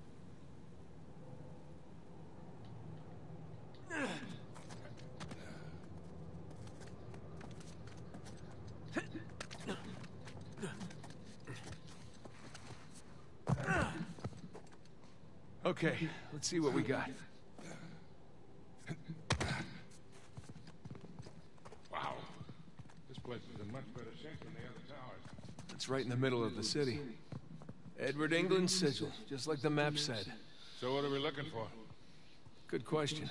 Okay, let's see what we got. Wow. This place is in much better shape than the other towers. It's right in the middle of the city. Edward England's sigil, just like the map said. So what are we looking for? Good question.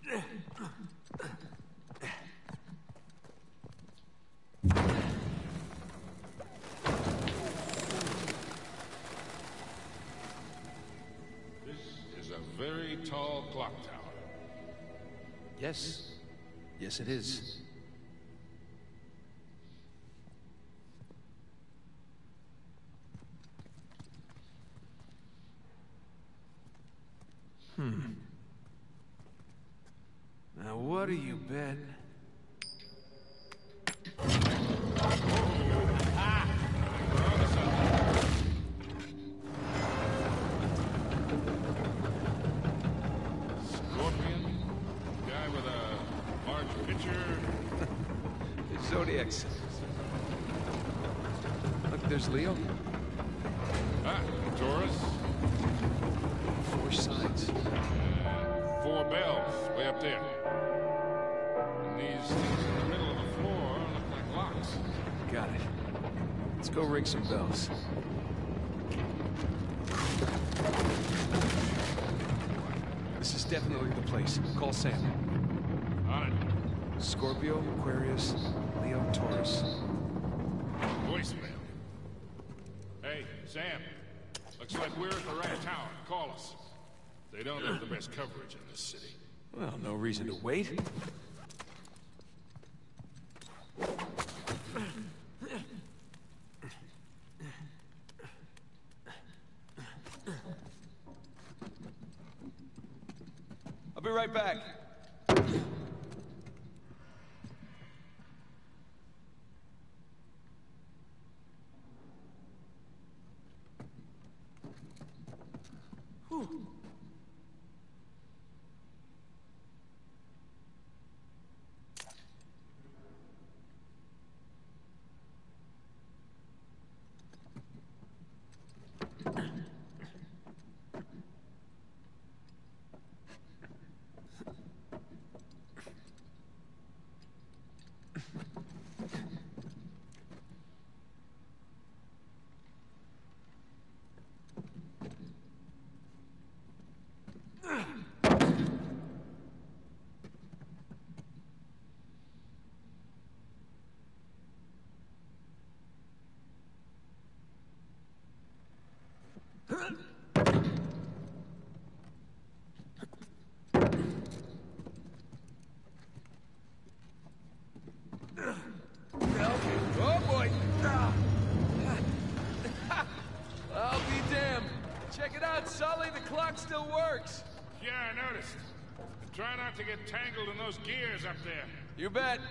This is a very tall clock tower. Yes. Yes, it is. Now, what do you bet? Scorpion? Guy with a large pitcher? Zodiacs. Look, there's Leo. Ah, Taurus. 4 signs. And 4 bells, way up there. And these things in the middle of the floor look like locks. Got it. Let's go ring some bells. This is definitely the place. Call Sam. On it. Scorpio, Aquarius, Leo, Taurus. Voicemail. Hey, Sam. Looks like we're at the right tower. Call us. They don't have the best coverage in this city. Well, no reason to wait. I'll be right back. Oh boy! I'll be damned. Check it out, Sully. The clock still works. Yeah, I noticed. Try not to get tangled in those gears up there. You bet.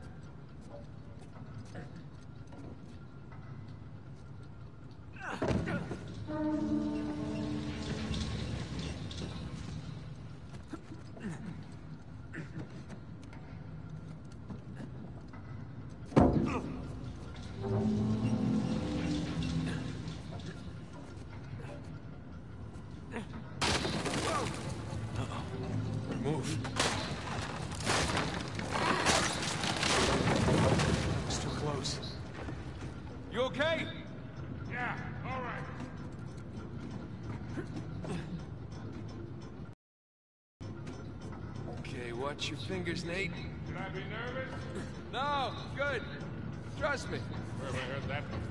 Move. It's too close. You okay? Yeah, all right. Okay, watch your fingers, Nate. Should I be nervous? No, good. Trust me. Where have I heard that before?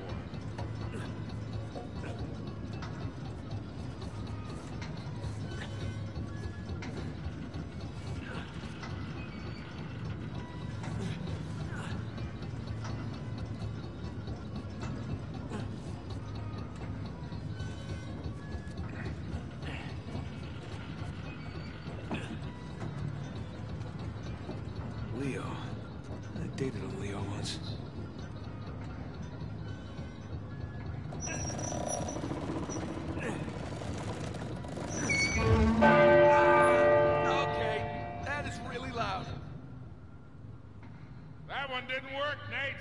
Leo. I dated a Leo once. Okay, that is really loud. That one didn't work, Nate.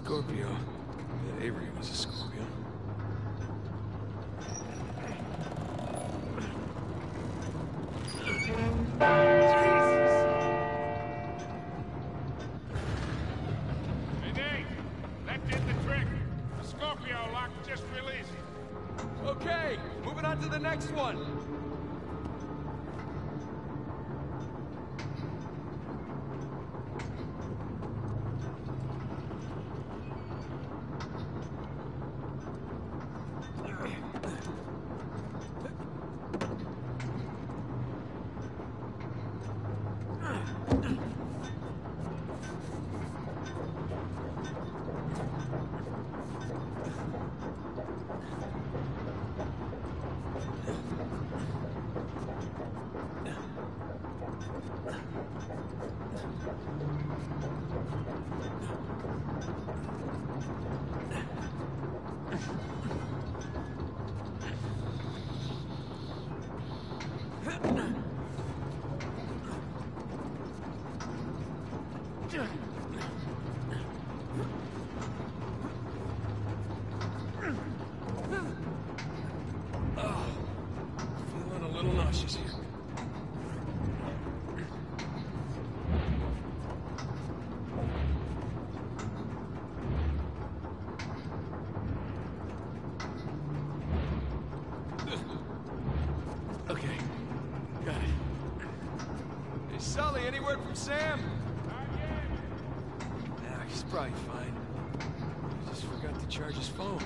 Scorpio. Bet Avery was a Scorpio. Hey, Nate! That did the trick. The Scorpio lock just released. Okay, moving on to the next one. Feeling a little nauseous here. Okay, got it. Hey, Sully, any word from Sam? Nah, he's probably fine. He just forgot to charge his phone.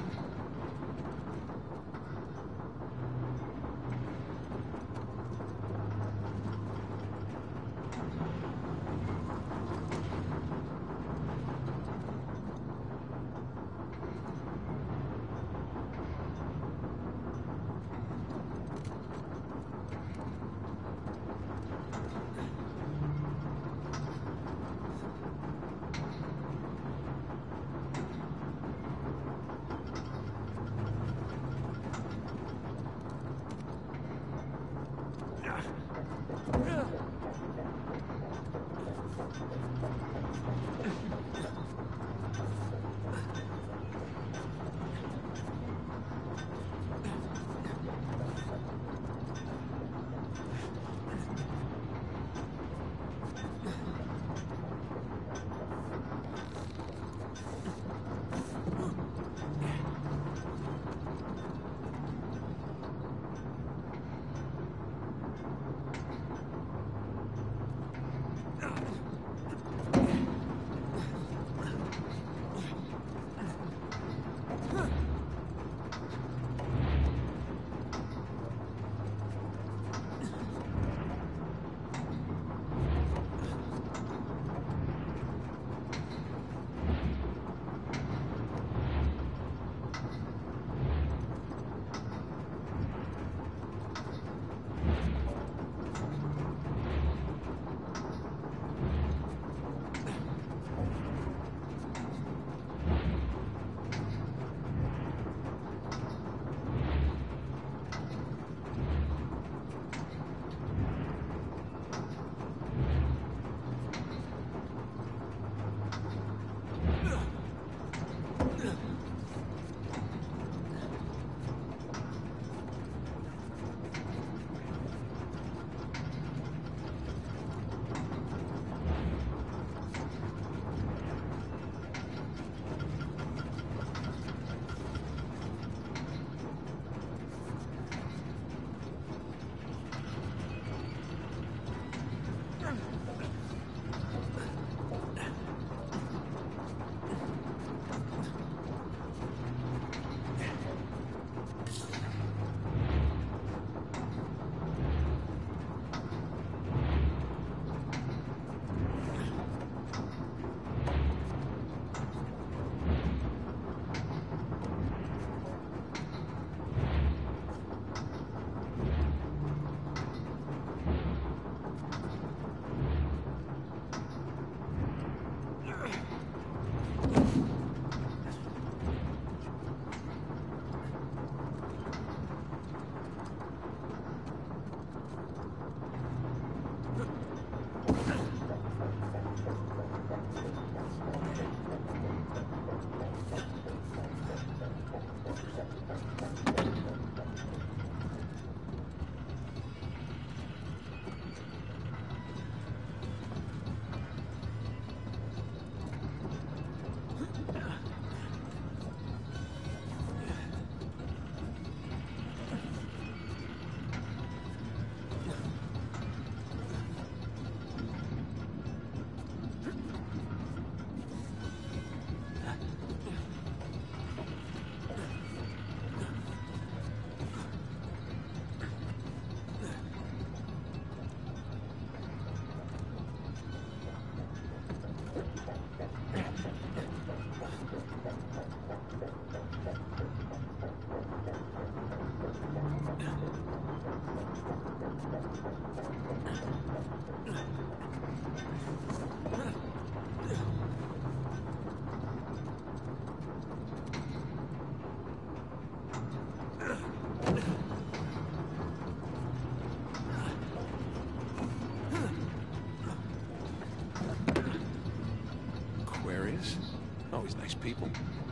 Aquarius? Always nice people.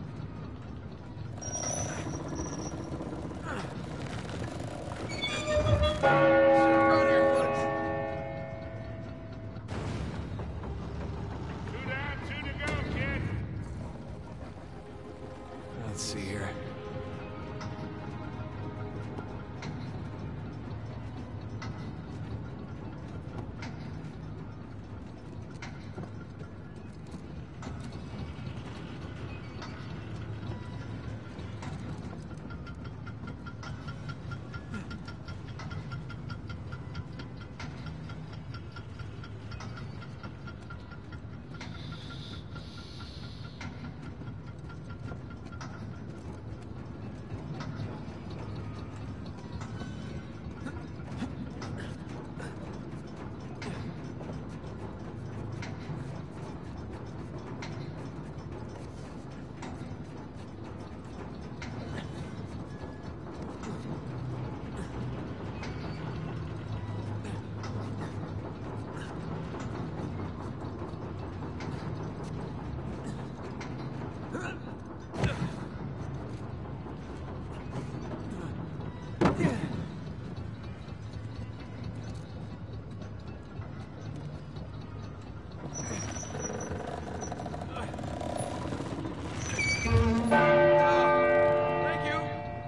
Two down, two to go, kid. Let's see here. Thank you.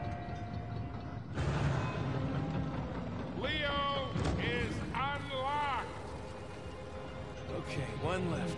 Leo is unlocked. Okay, one left.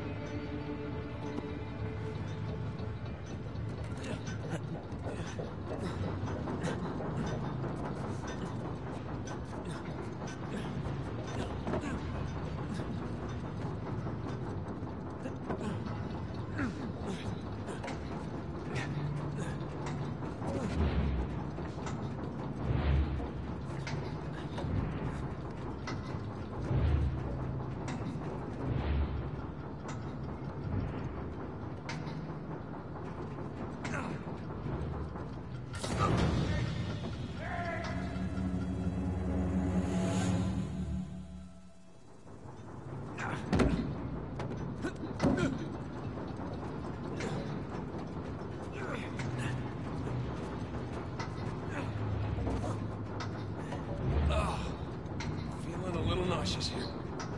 Feeling a little nauseous here.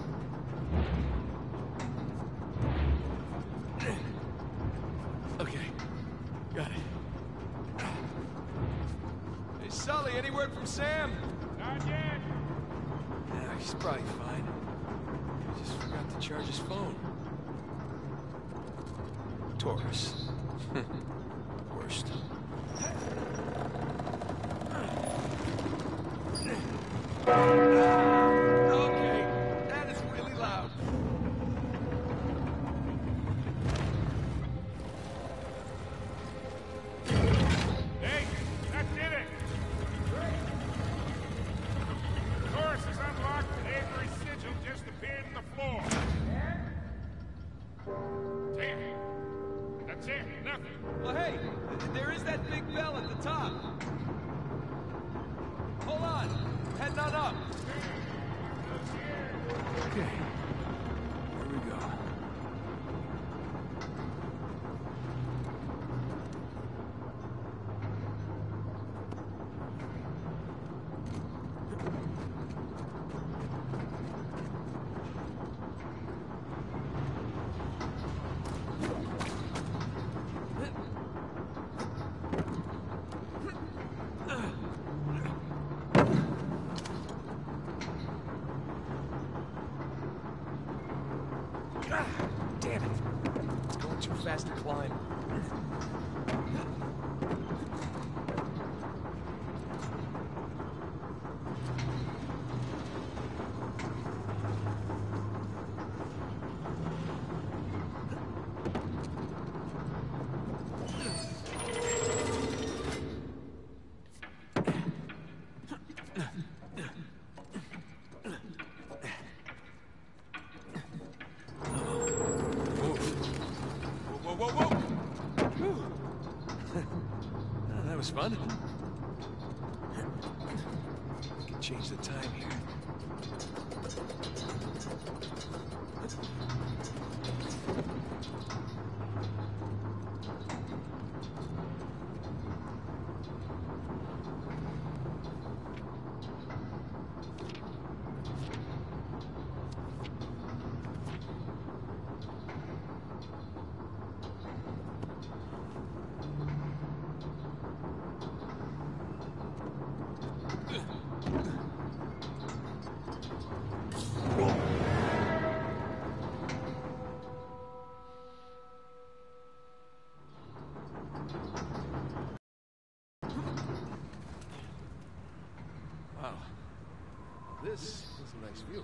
Okay, got it. Hey, Sully, any word from Sam? Not yet. Yeah, he's probably fine. He just forgot to charge his phone. Taurus. Worst. Okay, that is really loud. Hey, that did it. Taurus is unlocked and Avery's sigil just appeared in the floor. Damn. That's it. Nothing. Well, hey, there is that big bell at the top. Hold on. Heading on up. Okay. Here we go. Damn it. It's going too fast to climb. Whoa, whoa, whoa, whoa! That was fun. We can change the time here. Wow. This is a nice view.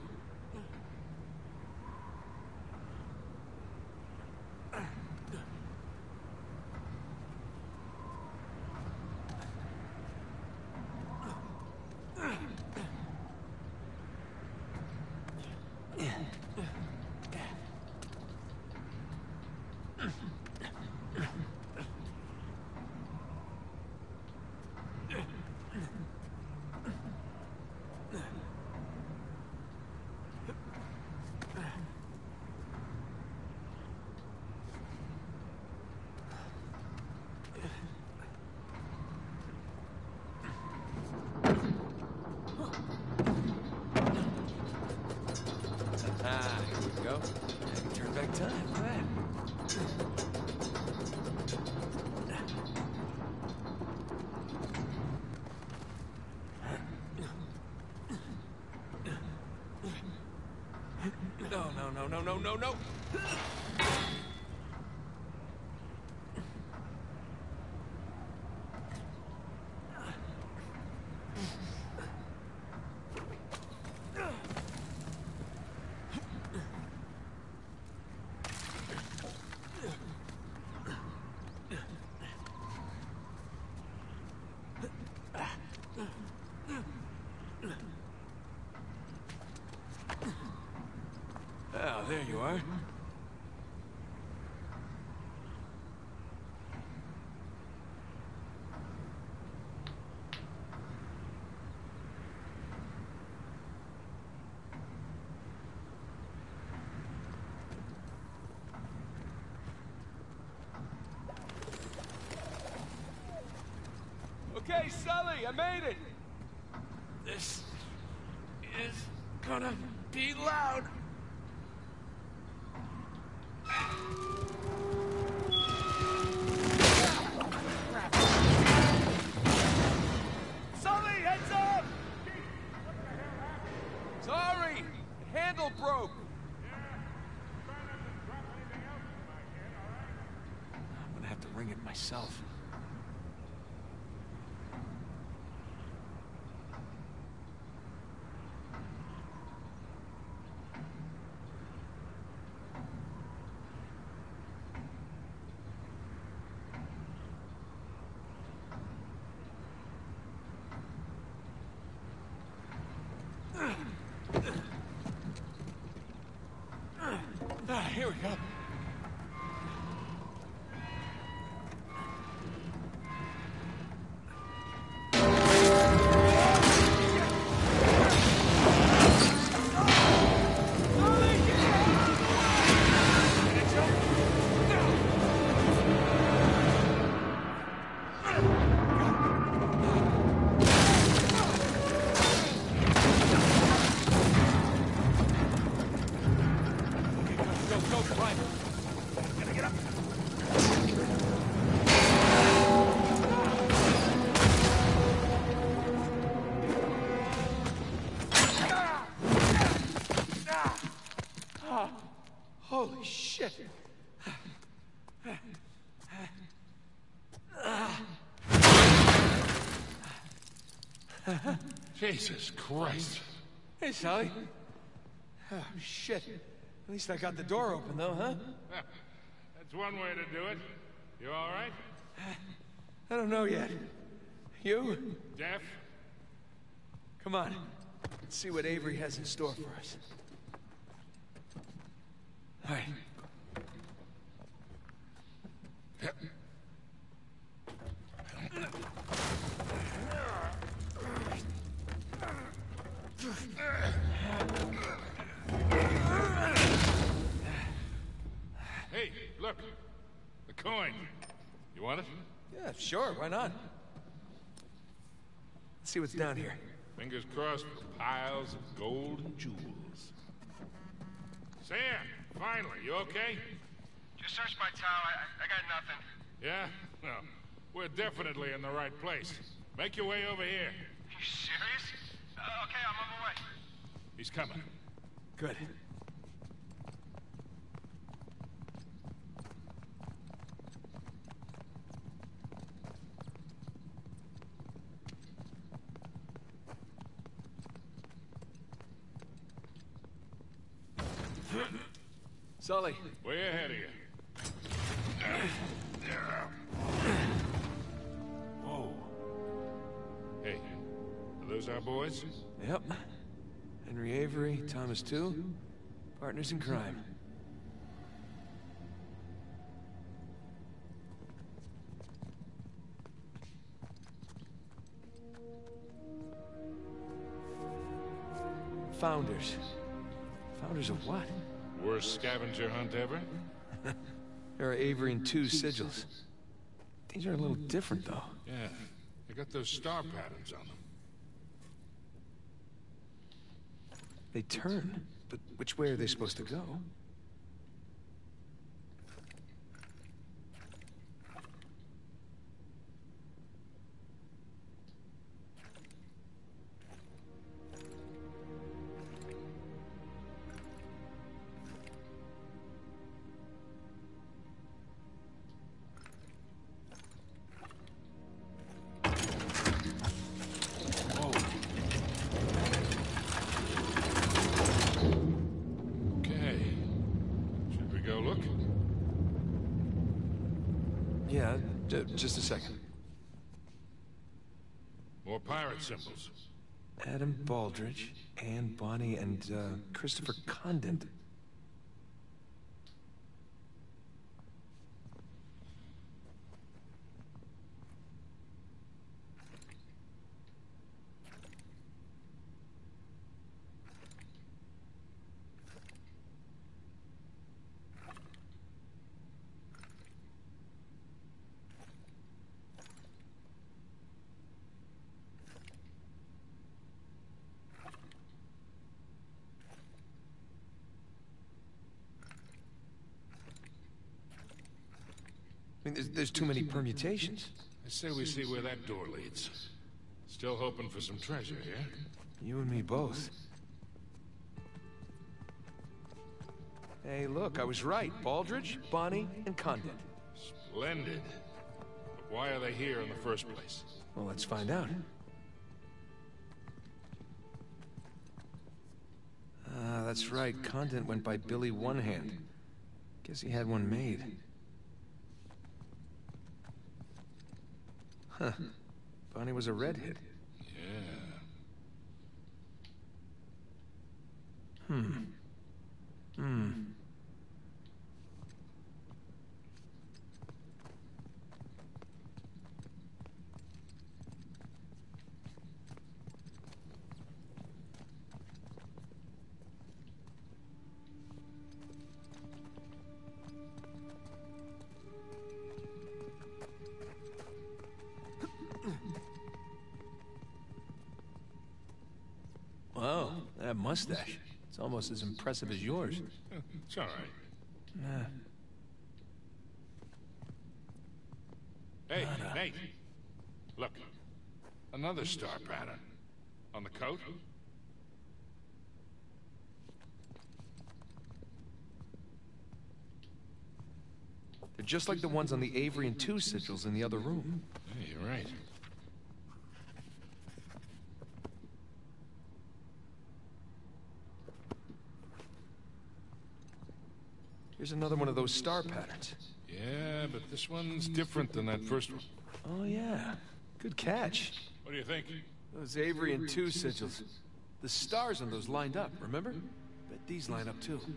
Ah, here we go. I can turn back time. Look at that. No, no, no, no, no, no, no! Oh, there you are. Okay, Sully, I made it! This is gonna be loud. Sully, heads up! Sorry, the handle broke. I'm gonna have to ring it myself. Here we go. Holy shit! Jesus Christ. Hey, Sully. Oh, shit. At least I got the door open, though, huh? That's one way to do it. You all right? I don't know yet. You? Deaf? Come Come on. Let's see what Avery has in store for us. All right. Hey, look. The coin. You want it? Yeah, sure. Why not? Let's see what's down here. Fingers crossed for piles of gold and jewels. Sam, finally, you okay? Just searched my tower. I got nothing. Yeah? Well, we're definitely in the right place. Make your way over here. You serious? Okay, I'm on my way. He's coming. Good. Sully. Way ahead of you. Whoa. Hey, are those our boys? Yep. Henry Avery, Thomas Tew, partners in crime. Founders. Founders of what? Worst scavenger hunt ever? There are Avery and Tew sigils. These are a little different, though. Yeah, they got those star patterns on them. They turn, but which way are they supposed to go? Yeah, just a second. More pirate symbols. Adam Baldridge, Anne Bonny, and Christopher Condent. I mean, there's too many permutations. I say we see where that door leads. Still hoping for some treasure, yeah? You and me both. Hey, look, I was right. Baldridge, Bonny, and Condent. Splendid. But why are they here in the first place? Well, let's find out. That's right. Condent went by Billy One Hand. Guess he had one made. Huh. Bonny was a redhead. Yeah. Wow, that mustache. It's almost as impressive as yours. It's all right. Hey, Nate. Look. Another star pattern. On the coat? They're just like the ones on the Avery and Tew sigils in the other room. Hey, you're right. Here's another one of those star patterns. Yeah, but this one's different than that first one. Oh, yeah. Good catch. What do you think? Those Avery and 2 sigils. The stars on those lined up, remember? Bet these line up too.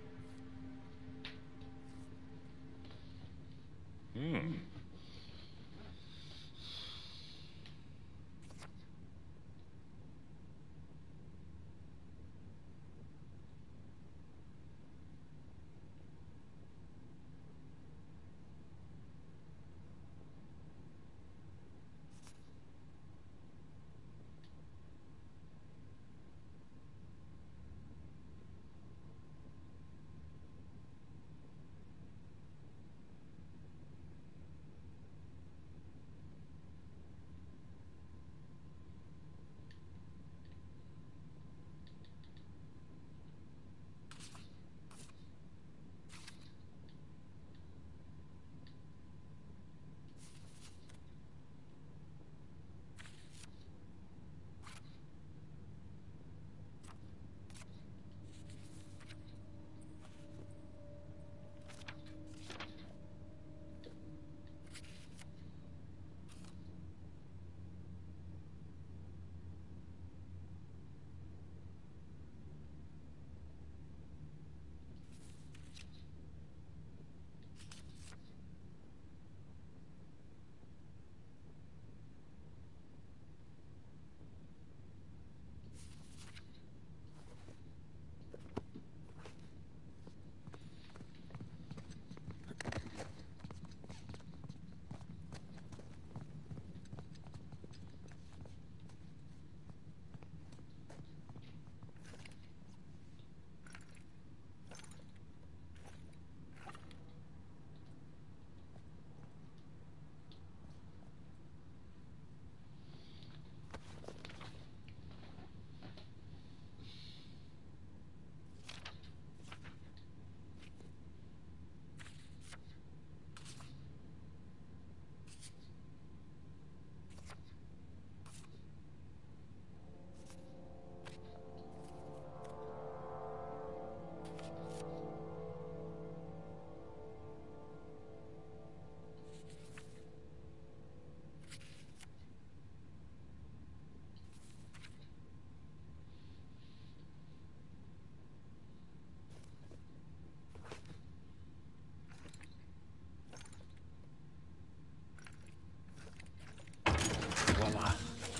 Voila.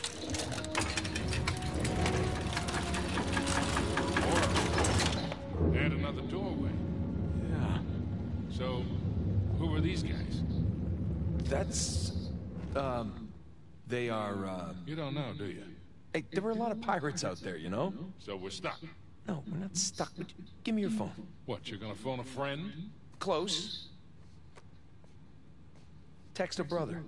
And another doorway. Yeah. So, who are these guys? That's... They are, You don't know, do you? Hey, there were a lot of pirates out there, you know? So we're stuck. No, we're not stuck. Give me your phone. What, you're gonna phone a friend? Close. Text a brother.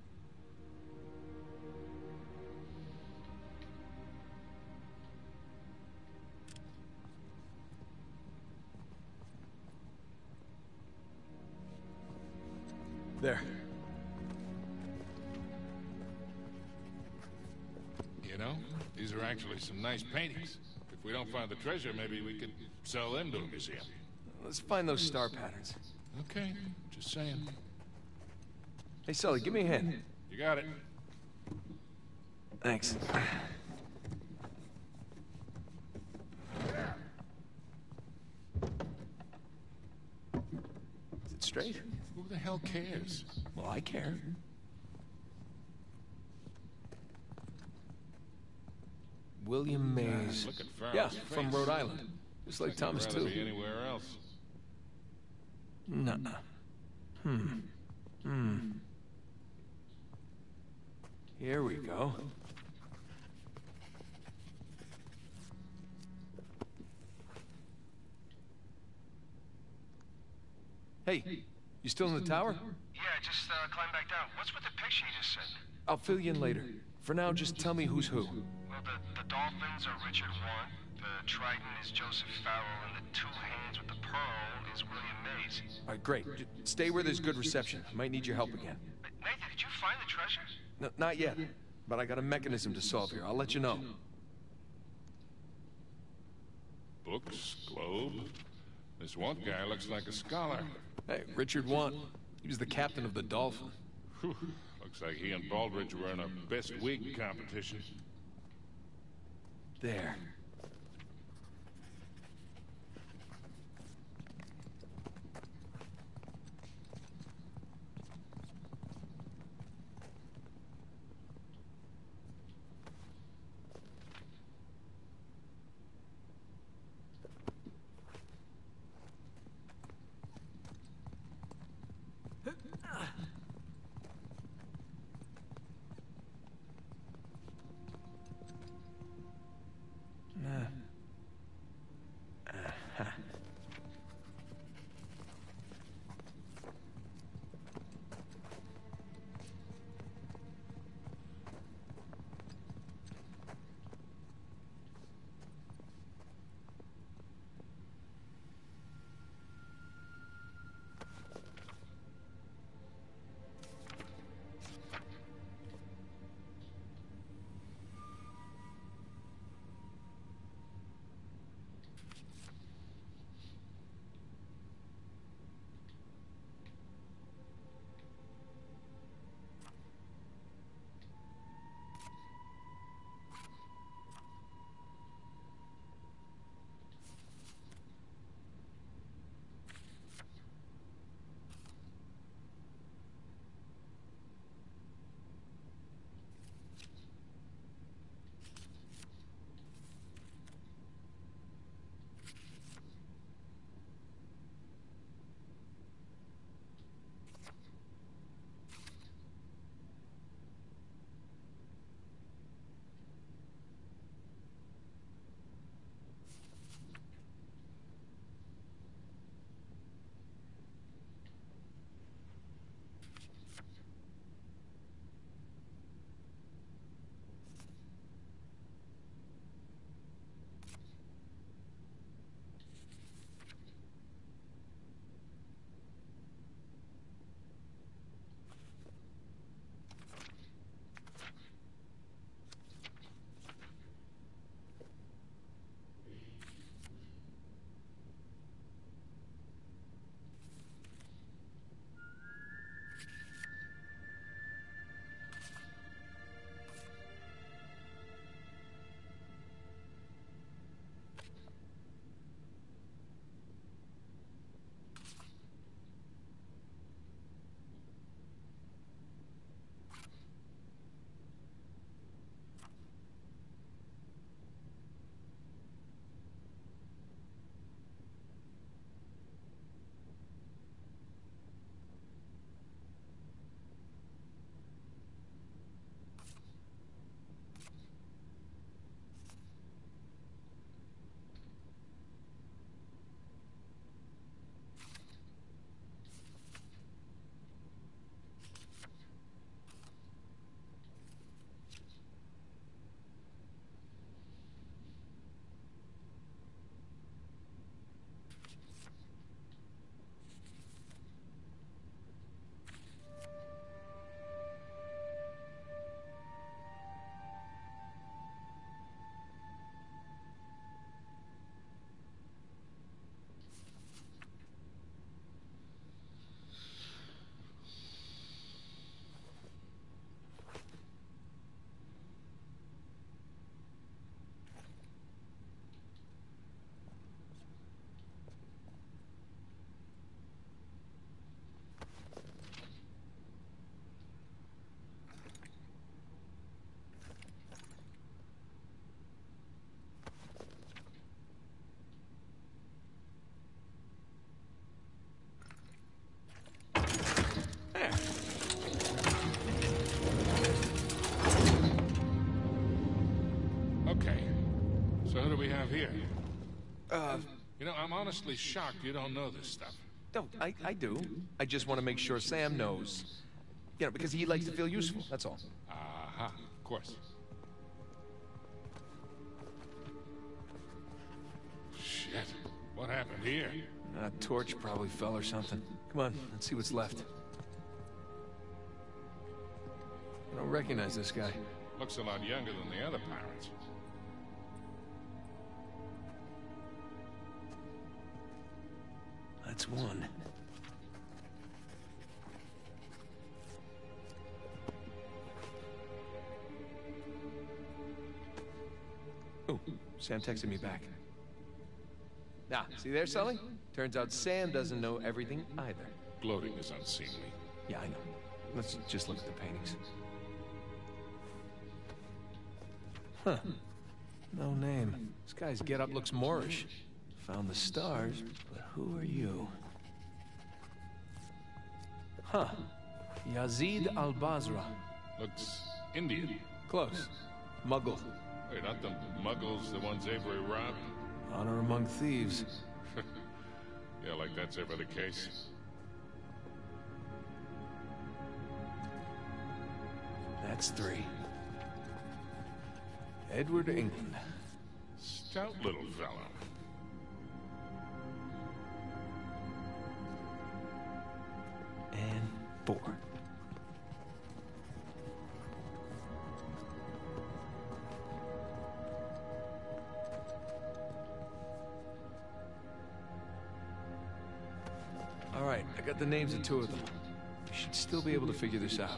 There. You know, these are actually some nice paintings. If we don't find the treasure, maybe we could sell them to a museum. Let's find those star patterns. Okay, just saying. Hey, Sully, give me a hand. You got it. Thanks. Is it straight? Who the hell cares? Well, I care. William Mays. Look at Farrell's Yeah, face. from Rhode Island. Just like Thomas, I'd rather too. be anywhere else. Nuh-uh. Here we go. Hey, you still in the tower? Yeah, just climb back down. What's with the picture you just sent? I'll fill you in later. For now, just tell me who's who. Well, the dolphins are Richard Warren, the trident is Joseph Farrell, and the two hands with the pearl is William Mays. All right, great. Stay where there's good reception. I might need your help again. Nathan, did you find the treasure? No, not yet, but I got a mechanism to solve here. I'll let you know. Books, globe. This one guy looks like a scholar. Hey, Richard Want. He was the captain of the Dolphin. Whew. Looks like he and Baldridge were in a best wig competition. There. Okay. So who do we have here? You know, I'm honestly shocked you don't know this stuff. No, I do. I just want to make sure Sam knows. You know, because he likes to feel useful, that's all. Aha, of course. Shit. What happened here? A torch probably fell or something. Come on, let's see what's left. I don't recognize this guy. Looks a lot younger than the other pirates. That's one. Oh, Sam texted me back. Ah, see there, Sully? Turns out Sam doesn't know everything either. Gloating is unseemly. Yeah, I know. Let's just look at the paintings. Huh. No name. This guy's getup looks Moorish. Found the stars, but who are you? Huh. Yazid al-Basra. Looks Indian. Close. Muggle. Wait, aren't the Muggles the ones Avery robbed? Honor among thieves. Yeah, like that's ever the case. That's 3. Edward England. Stout little fellow. And 4. All right, I got the names of 2 of them. We should still be able to figure this out.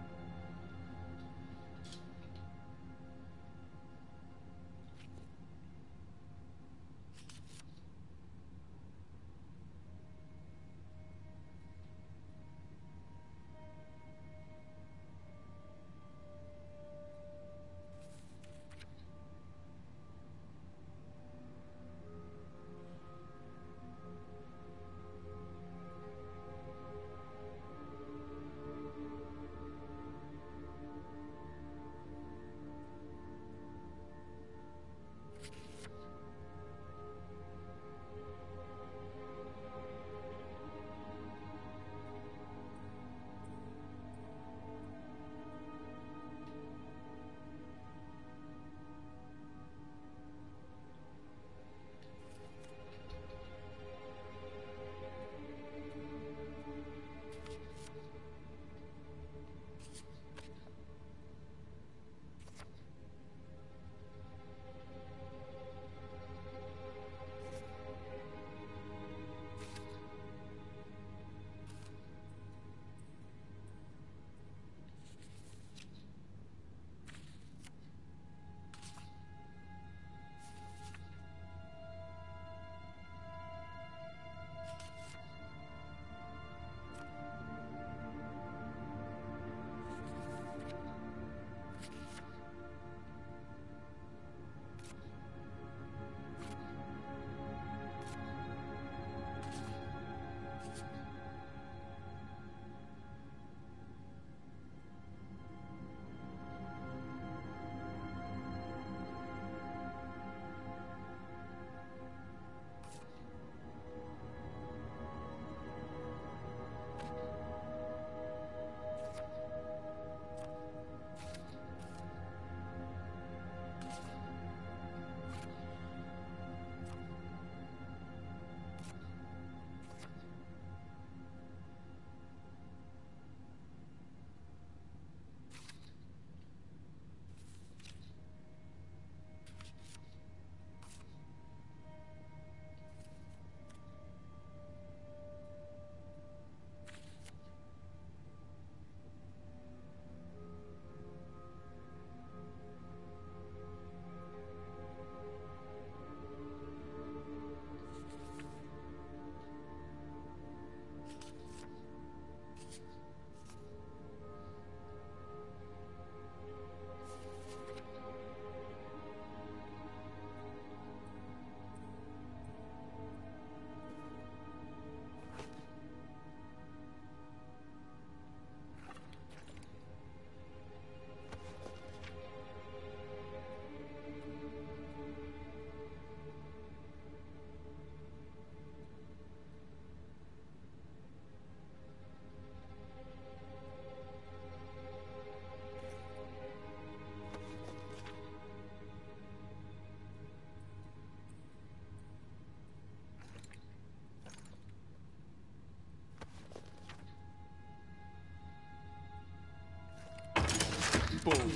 Boom.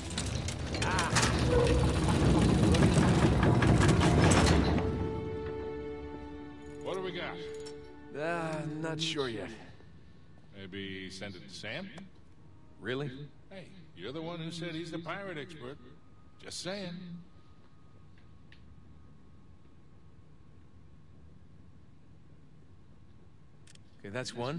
What do we got? Not sure yet. Maybe send it to Sam? Really? Hey, you're the one who said he's the pirate expert. Just saying. that's one.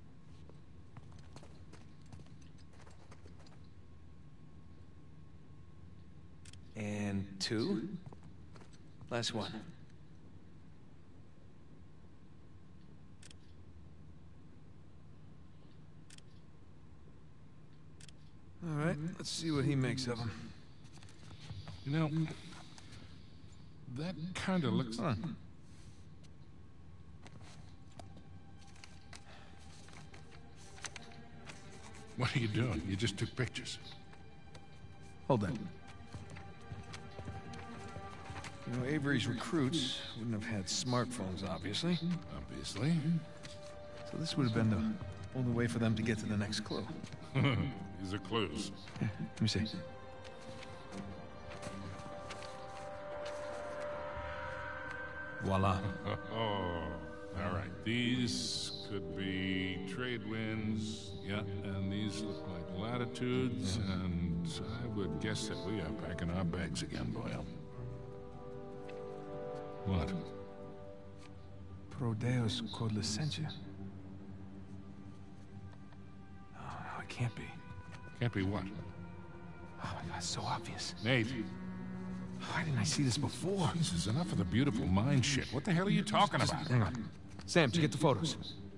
And two. Last one. All right, let's see what he makes of them. You know, that kind of looks... Huh. What are you doing? You just took pictures. Hold that. You know, Avery's recruits wouldn't have had smartphones, obviously. Obviously. So this would have been the only way for them to get to the next clue. These are clues. Here, let me see. Voila. Oh, all right. These could be trade winds, yeah, and these look like latitudes, and I would guess that we are packing our bags again, Boyle. What? Pro Deus quod licentia. Oh, no, it can't be. Can't be what? Oh my God, it's so obvious. Nate. Why didn't I see this before? Jesus, enough of the beautiful mind shit. What the hell are you talking about? Hang on. Sam, did you get the photos?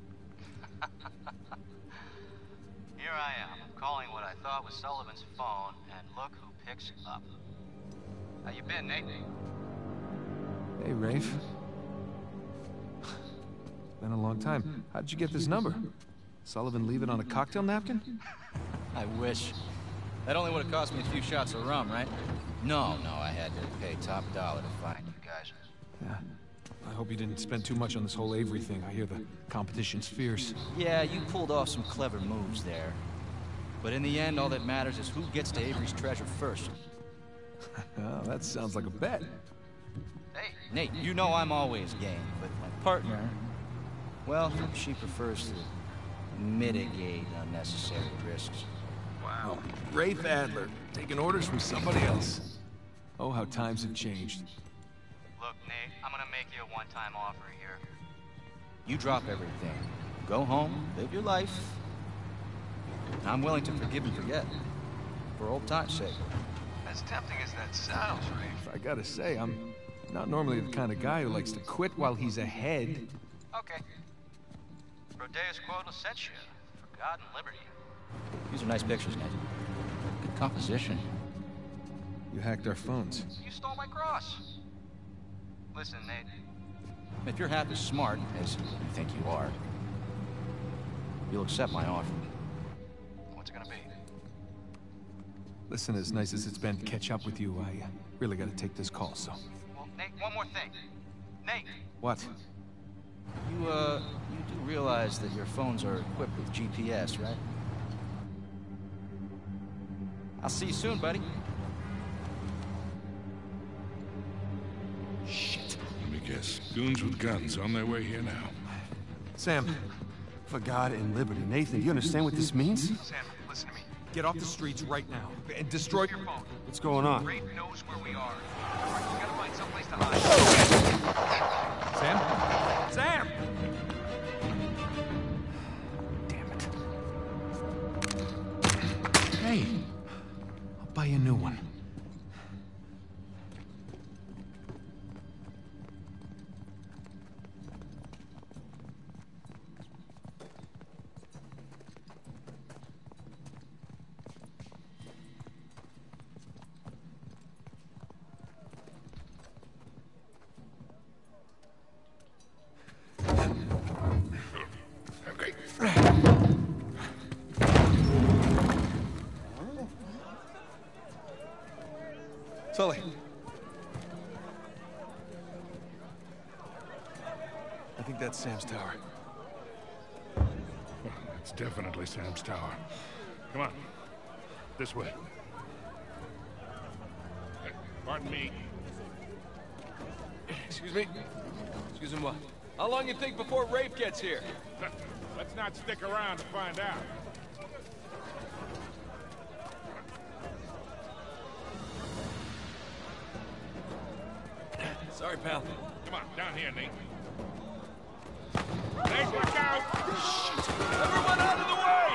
Here I am, calling what I thought was Sullivan's phone, and look who picks up. How you been, Nate? Hey, Rafe. Been a long time. How'd you get this number? Sullivan leave it on a cocktail napkin? I wish. That only would have cost me a few shots of rum, right? No, I had to pay top dollar to find you guys. Yeah. I hope you didn't spend too much on this whole Avery thing. I hear the competition's fierce. Yeah, you pulled off some clever moves there. But in the end, all that matters is who gets to Avery's treasure first. Oh, that sounds like a bet. Hey, Nate, you know I'm always game, but my partner, well, she prefers to mitigate unnecessary risks. Wow. Rafe Adler, taking orders from somebody else. Oh, how times have changed. Look, Nate, I'm gonna make you a one-time offer here. You drop everything. Go home, live your life. I'm willing to forgive and forget. For old time's sake. As tempting as that sounds, Rafe. I gotta say, I'm not normally the kind of guy who likes to quit while he's ahead. Okay. Pro Deus quod licentia, for God and liberty. These are nice pictures, Nate. Good composition. You hacked our phones. You stole my cross. Listen, Nate. If you're half as smart as you think you are, you'll accept my offer. What's it gonna be? Listen, as nice as it's been to catch up with you, I really gotta take this call, so... Well, Nate, one more thing. Nate! What? You do realize that your phones are equipped with GPS, right? I'll see you soon, buddy. Shit. Let me guess. Goons with guns on their way here now. Sam, for God and liberty. Nathan, do you understand what this means? Sam, listen to me. Get off the streets right now and destroy your phone. What's going on? Rafe knows where we are. We gotta find someplace to hide. Sam? Sam! Damn it. Hey, I'll buy you a new one. Sully. I think that's Sam's tower. It's definitely Sam's tower. Come on. This way. Pardon me. Excuse me? Excuse me what? How long you think before Rafe gets here? Let's not stick around to find out. Sorry, pal. Come on, down here, Nate. Nate, look out! Shit! Everyone out of the way!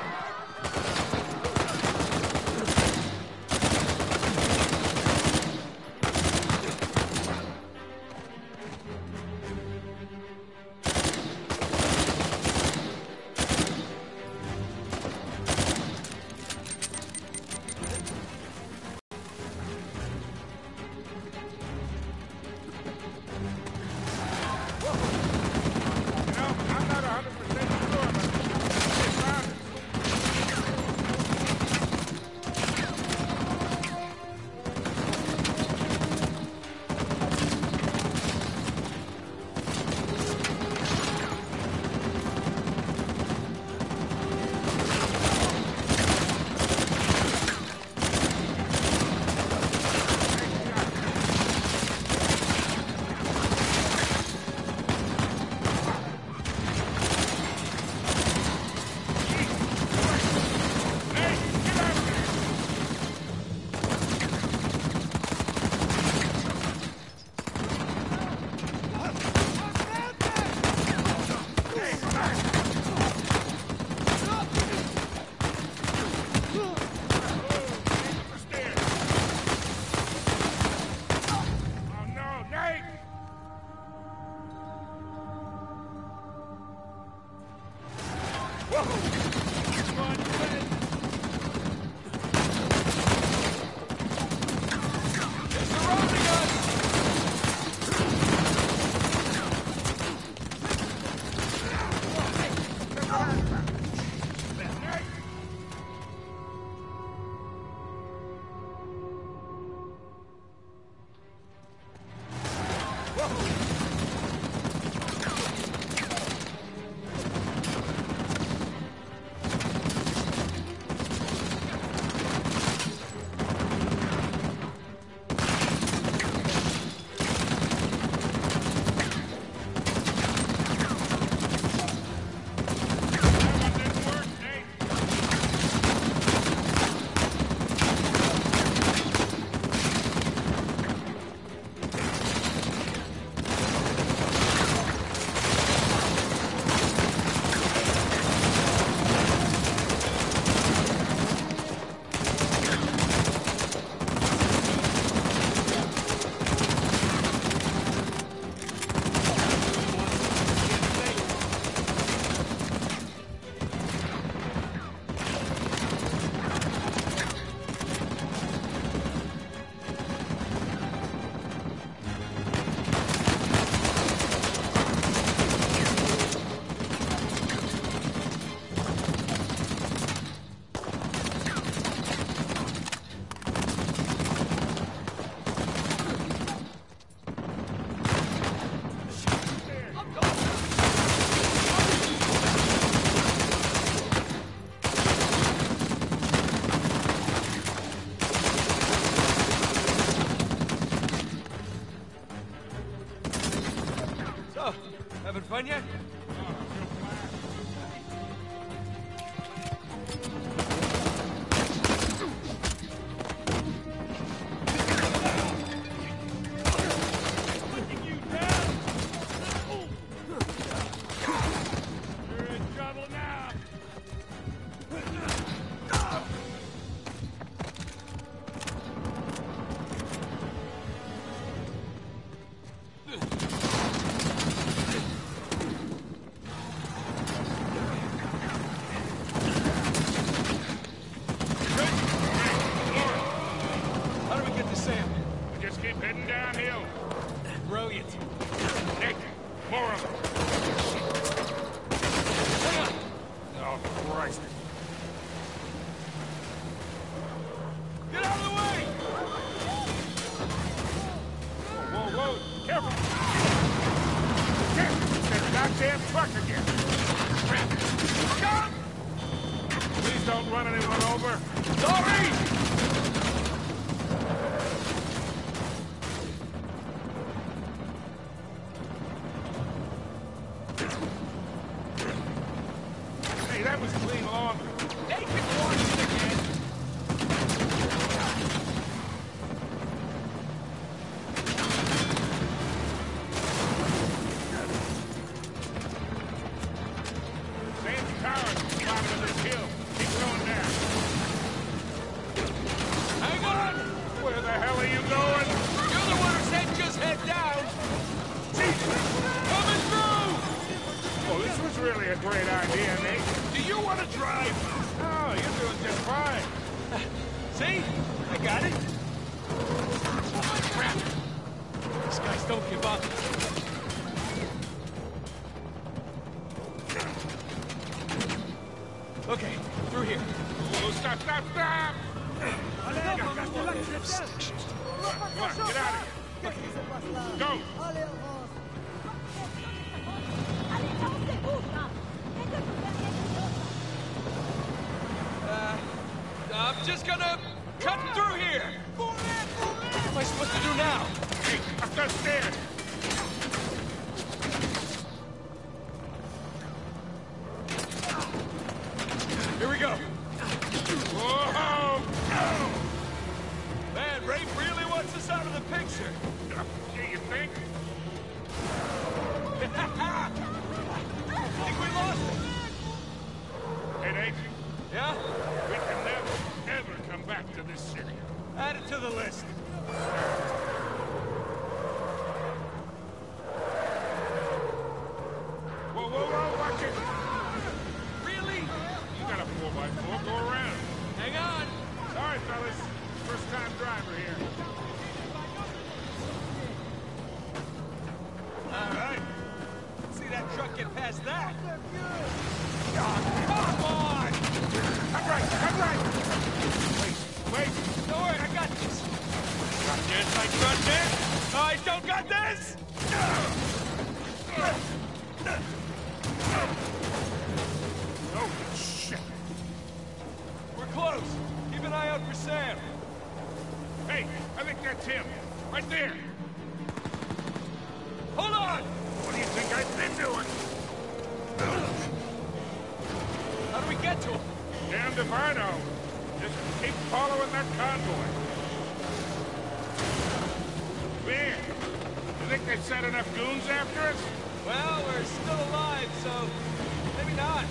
I'm not 100% sure, but they found it. Oh no, Nate! Whoa! Come on, Glenn! They're surrounding us! Nate! That one didn't work, Nate! So, having fun yet? You're in trouble now! How do we get to Sam? We just keep heading downhill. Brilliant. Nick, more of them. Oh, Christ. Get out of the way! Whoa, whoa, whoa. Careful. That goddamn truck again. Look out! Please don't run anyone over. Sorry! Hey, that was clean longer. They can watch it again. a great idea, Nate. Do you want to drive? Oh, you're doing just fine. See? I got it. Oh, crap. These guys don't give up. Okay, through here. Oh, stop! Come on, get out of here. Go! I'm just gonna cut through here. What am I supposed to do now? Hey, up those stairs. Here we go. Whoa! Man, Rafe really wants us out of the picture. Yeah, you think? Think we lost it? Hey, Nate. Yeah? We can never, ever come back to this city. Add it to the list. Whoa, watch it! Really? You got a 4x4, go around. Hang on. Sorry, fellas. First time driver here. All right. See that truck get past that? Oh, come on! Come right! Wait! Don't worry, I got this. Got this, I got this! I don't got this! Oh, shit! We're close. Keep an eye out for Sam. Hey, I think that's him. Right there. Hold on! What do you think I've been doing? How do we get to him? Damned if I know. Just keep following that convoy. Man, you think they set enough goons after us? Well, we're still alive, so maybe not.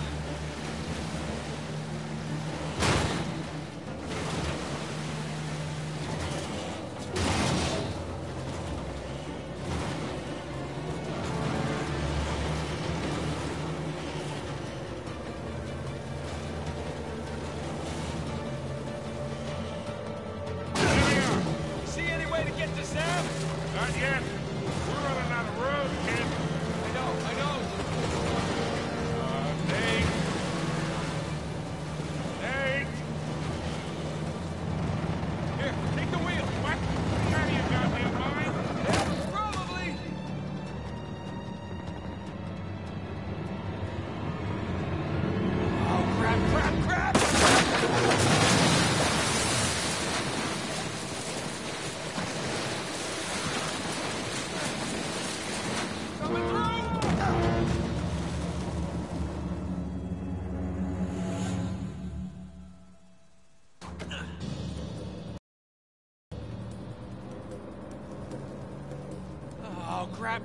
See any way to get to Sam? Not yet. We're running out of road, kid. I know. Nate. Here, take the wheel. What? You out of your goddamn mind? Yeah, probably. Oh, crap! Coming through! Oh, crap!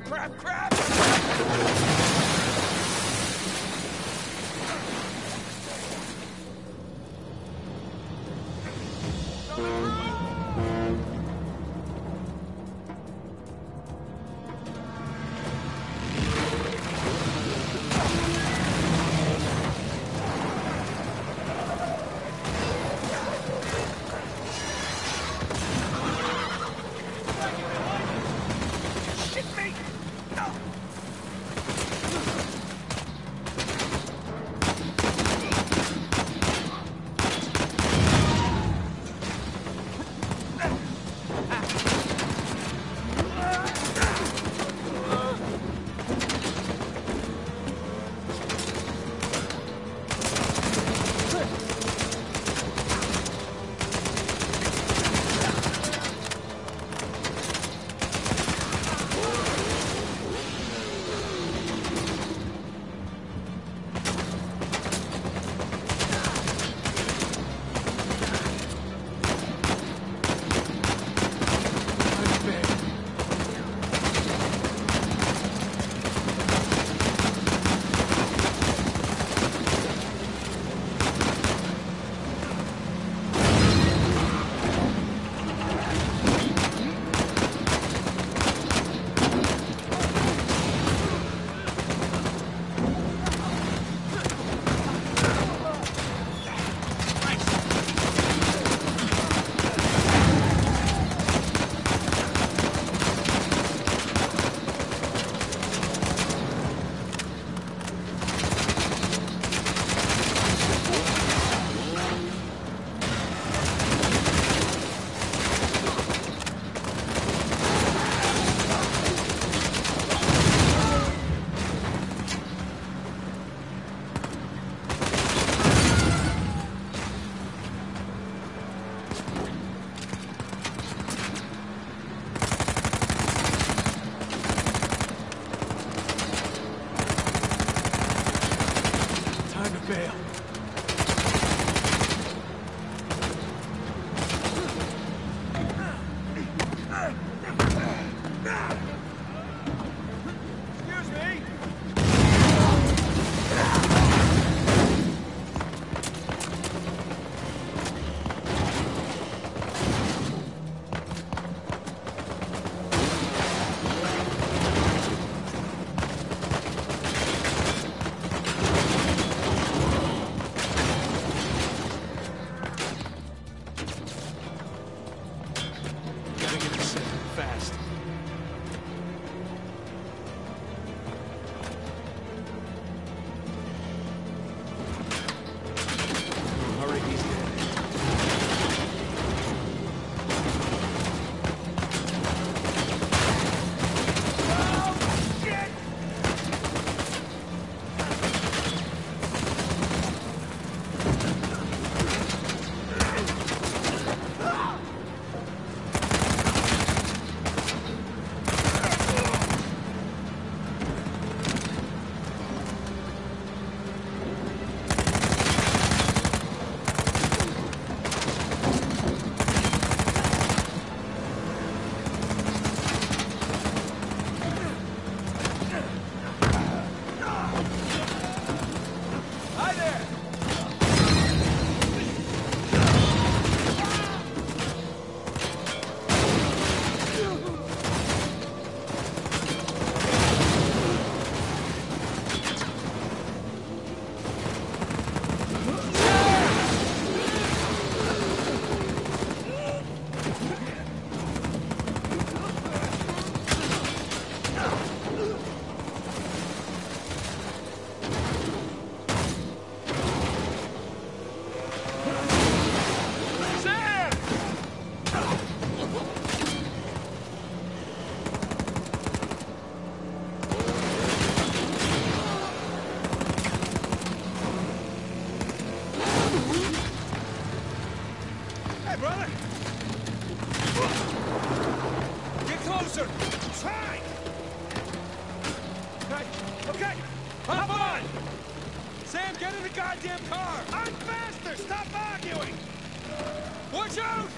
goddamn car! I'm faster! Stop arguing! Watch out!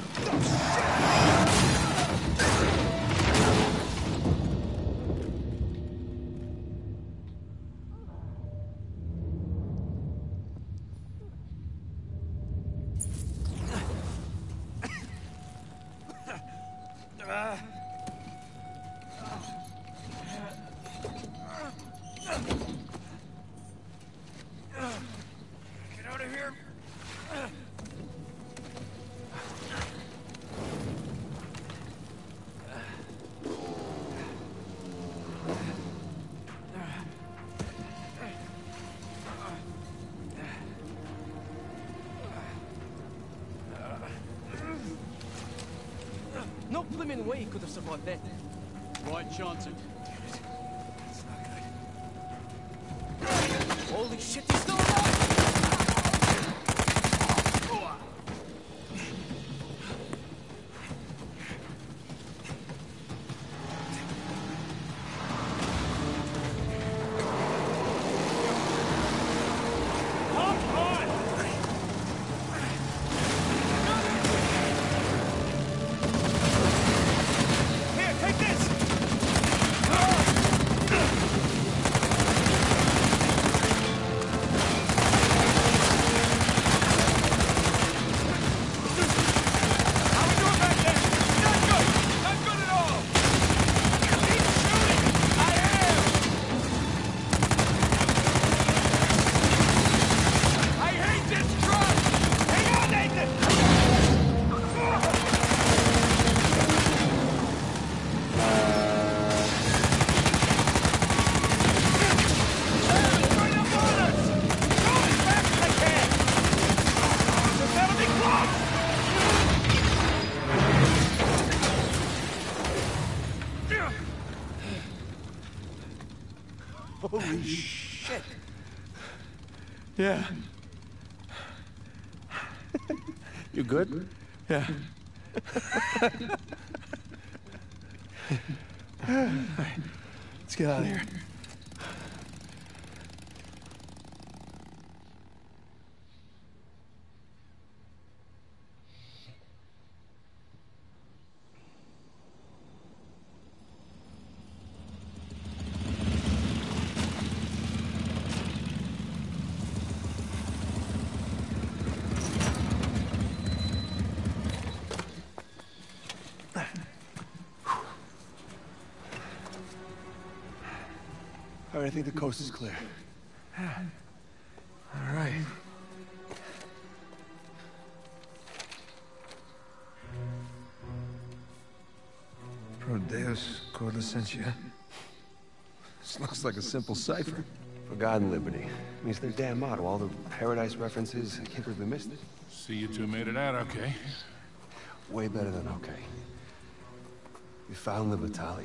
Get out of here! No blimmin' way he could have survived that. Right, Johnson. That's not good. Holy shit, he's still alive! Here, take this! How we doing back there? Not good! Not good at all! Keep shooting! I am! I hate this truck! Hang on, Nathan! Right up on us! Go as fast as I can! Just that'll be close! Holy shit. Yeah. You good? Yeah. Let's get out of here. All right, I think the coast is clear. All right. Pro Deus Cor Licentia. This looks like a simple cipher. For God and liberty. I mean, it's their damn motto. All the paradise references. I can't believe we missed it. See, you two made it out okay. Way better than okay. We found Libertalia.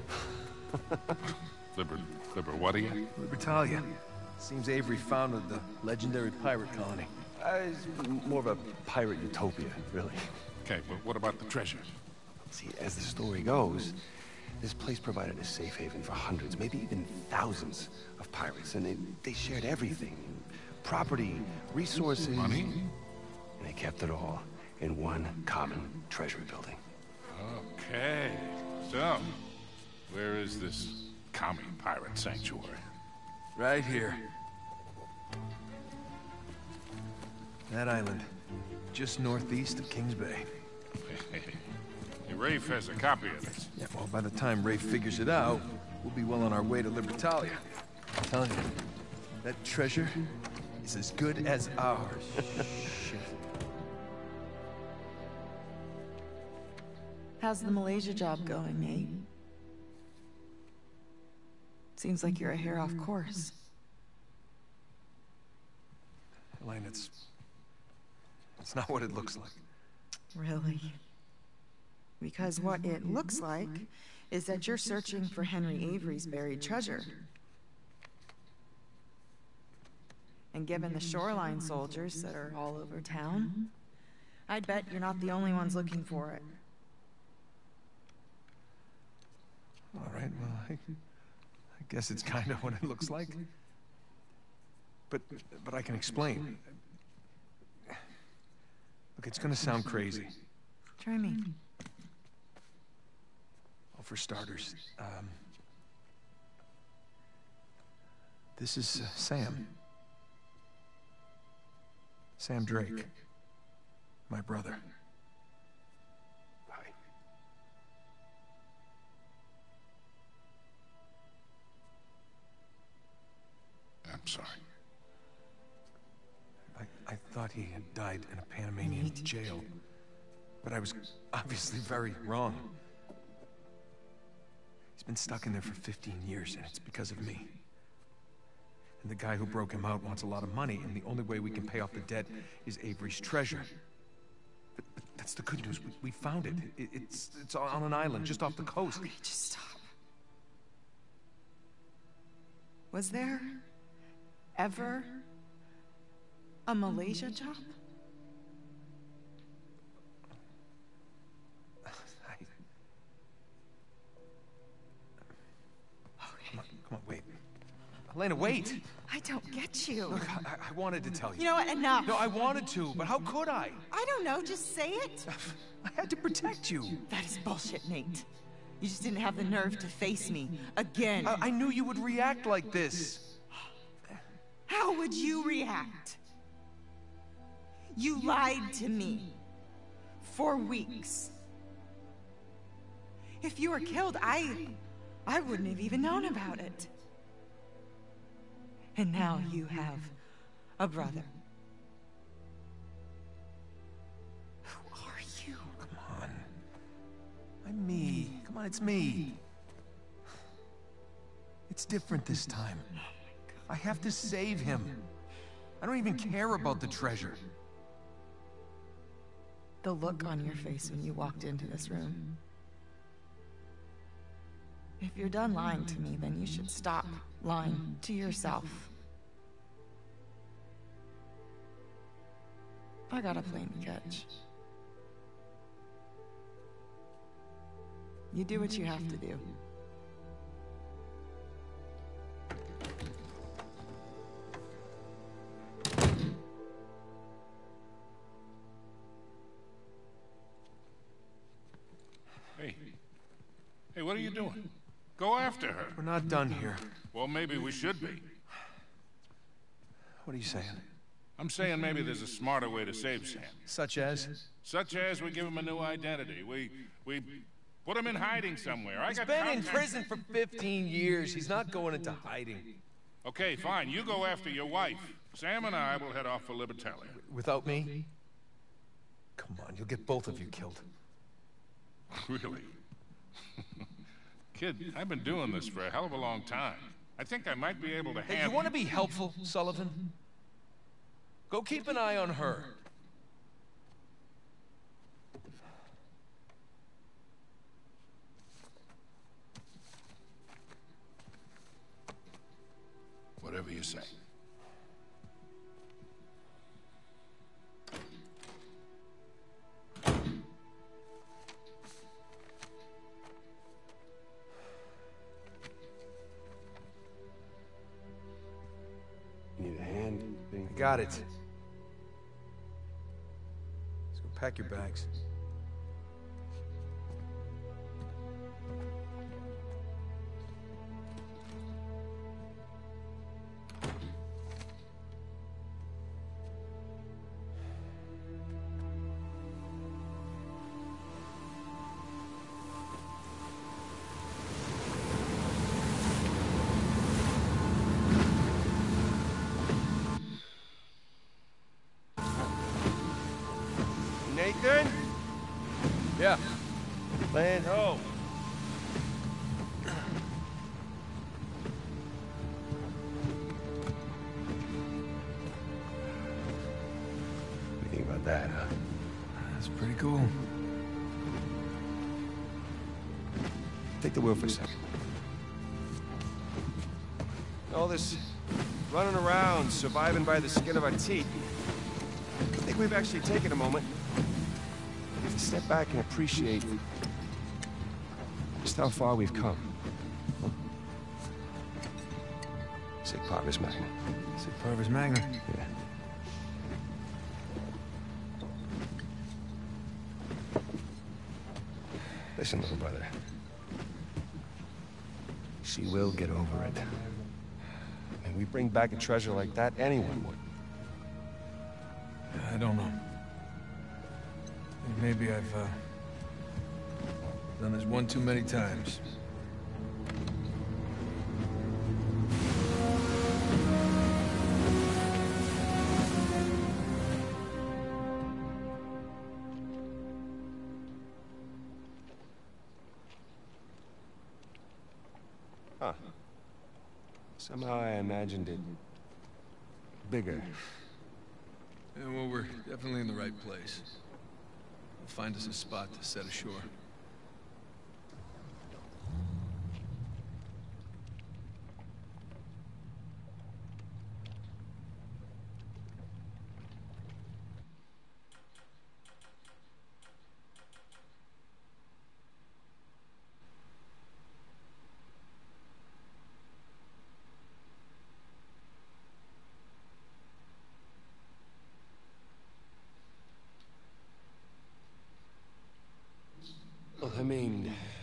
What are you? Libertalia. Seems Avery founded the legendary pirate colony. It's more of a pirate utopia, really. Okay, but what about the treasure? See, as the story goes, this place provided a safe haven for hundreds, maybe even thousands of pirates, and they shared everything. Property, resources... Money? And they kept it all in one common treasury building. Okay. So, where is this commie pirate sanctuary? Right here. That island, just northeast of Kings Bay. Hey, Rafe has a copy of this. Yeah, well, by the time Rafe figures it out, we'll be well on our way to Libertalia. I'm telling you, that treasure is as good as ours. Shit. How's the Malaysia job going, Nate? Seems like you're a hair off course. Elaine, it's not what it looks like. Really? Because what it looks like is that you're searching for Henry Avery's buried treasure. And given the shoreline soldiers that are all over town, I'd bet you're not the only ones looking for it. All right, well, I guess it's kind of what it looks like. But I can explain. Look, it's gonna sound crazy. Try me. Well, for starters, this is Sam. Sam Drake. My brother. Hi. I'm sorry. I thought he had died in a Panamanian jail, but I was obviously very wrong. He's been stuck in there for 15 years, and it's because of me. And the guy who broke him out wants a lot of money, and the only way we can pay off the debt is Avery's treasure. But that's the good news. We found it. It's on an island just off the coast. Okay, just stop. Was there ever a Malaysia job? Come on, wait. Elena, wait! I don't get you. Look, I wanted to tell you. You know what? Enough. No, I wanted to, but how could I? I don't know. Just say it. I had to protect you. That is bullshit, Nate. You just didn't have the nerve to face me again. I knew you would react like this. How would you react? You lied to me for weeks. If you were killed, I wouldn't have even known about it. And now you have a brother. Who are you? Come on. I'm me. Come on, it's me. It's different this time. I have to save him. I don't even care about the treasure. The look on your face when you walked into this room. If you're done lying to me, then you should stop lying to yourself. I got a plane to catch. You do what you have to do. Hey, what are you doing? Go after her. We're not done here. Well, maybe we should be. What are you saying? I'm saying maybe there's a smarter way to save Sam. Such as? Such as we give him a new identity. We put him in hiding somewhere. He's been in prison for 15 years. He's not going into hiding. Okay, fine. You go after your wife. Sam and I will head off for Libertalia. Without me? Come on, you'll get both of you killed. Really? Kid, I've been doing this for a hell of a long time. I think I might be able to handle... Hey, you want to be helpful, Sullivan? Go keep an eye on her. Whatever you say. Need a hand? I got it. Let's go pack your bags. Nathan? Yeah. Land ho. What do you think about that, huh? That's pretty cool. Take the wheel for a second. All this running around, surviving by the skin of our teeth. I think we've actually taken a moment to step back and appreciate just how far we've come. Sig Parvis Magnum. Sig Parvis Magnum? Yeah. Listen, little brother. She will get over it. And we bring back a treasure like that, anyone would. I don't know. I think maybe I've, done this one too many times. Huh. Somehow I imagined it bigger. Yeah, well, we're definitely in the right place. We'll find us a spot to set ashore. Well, I mean,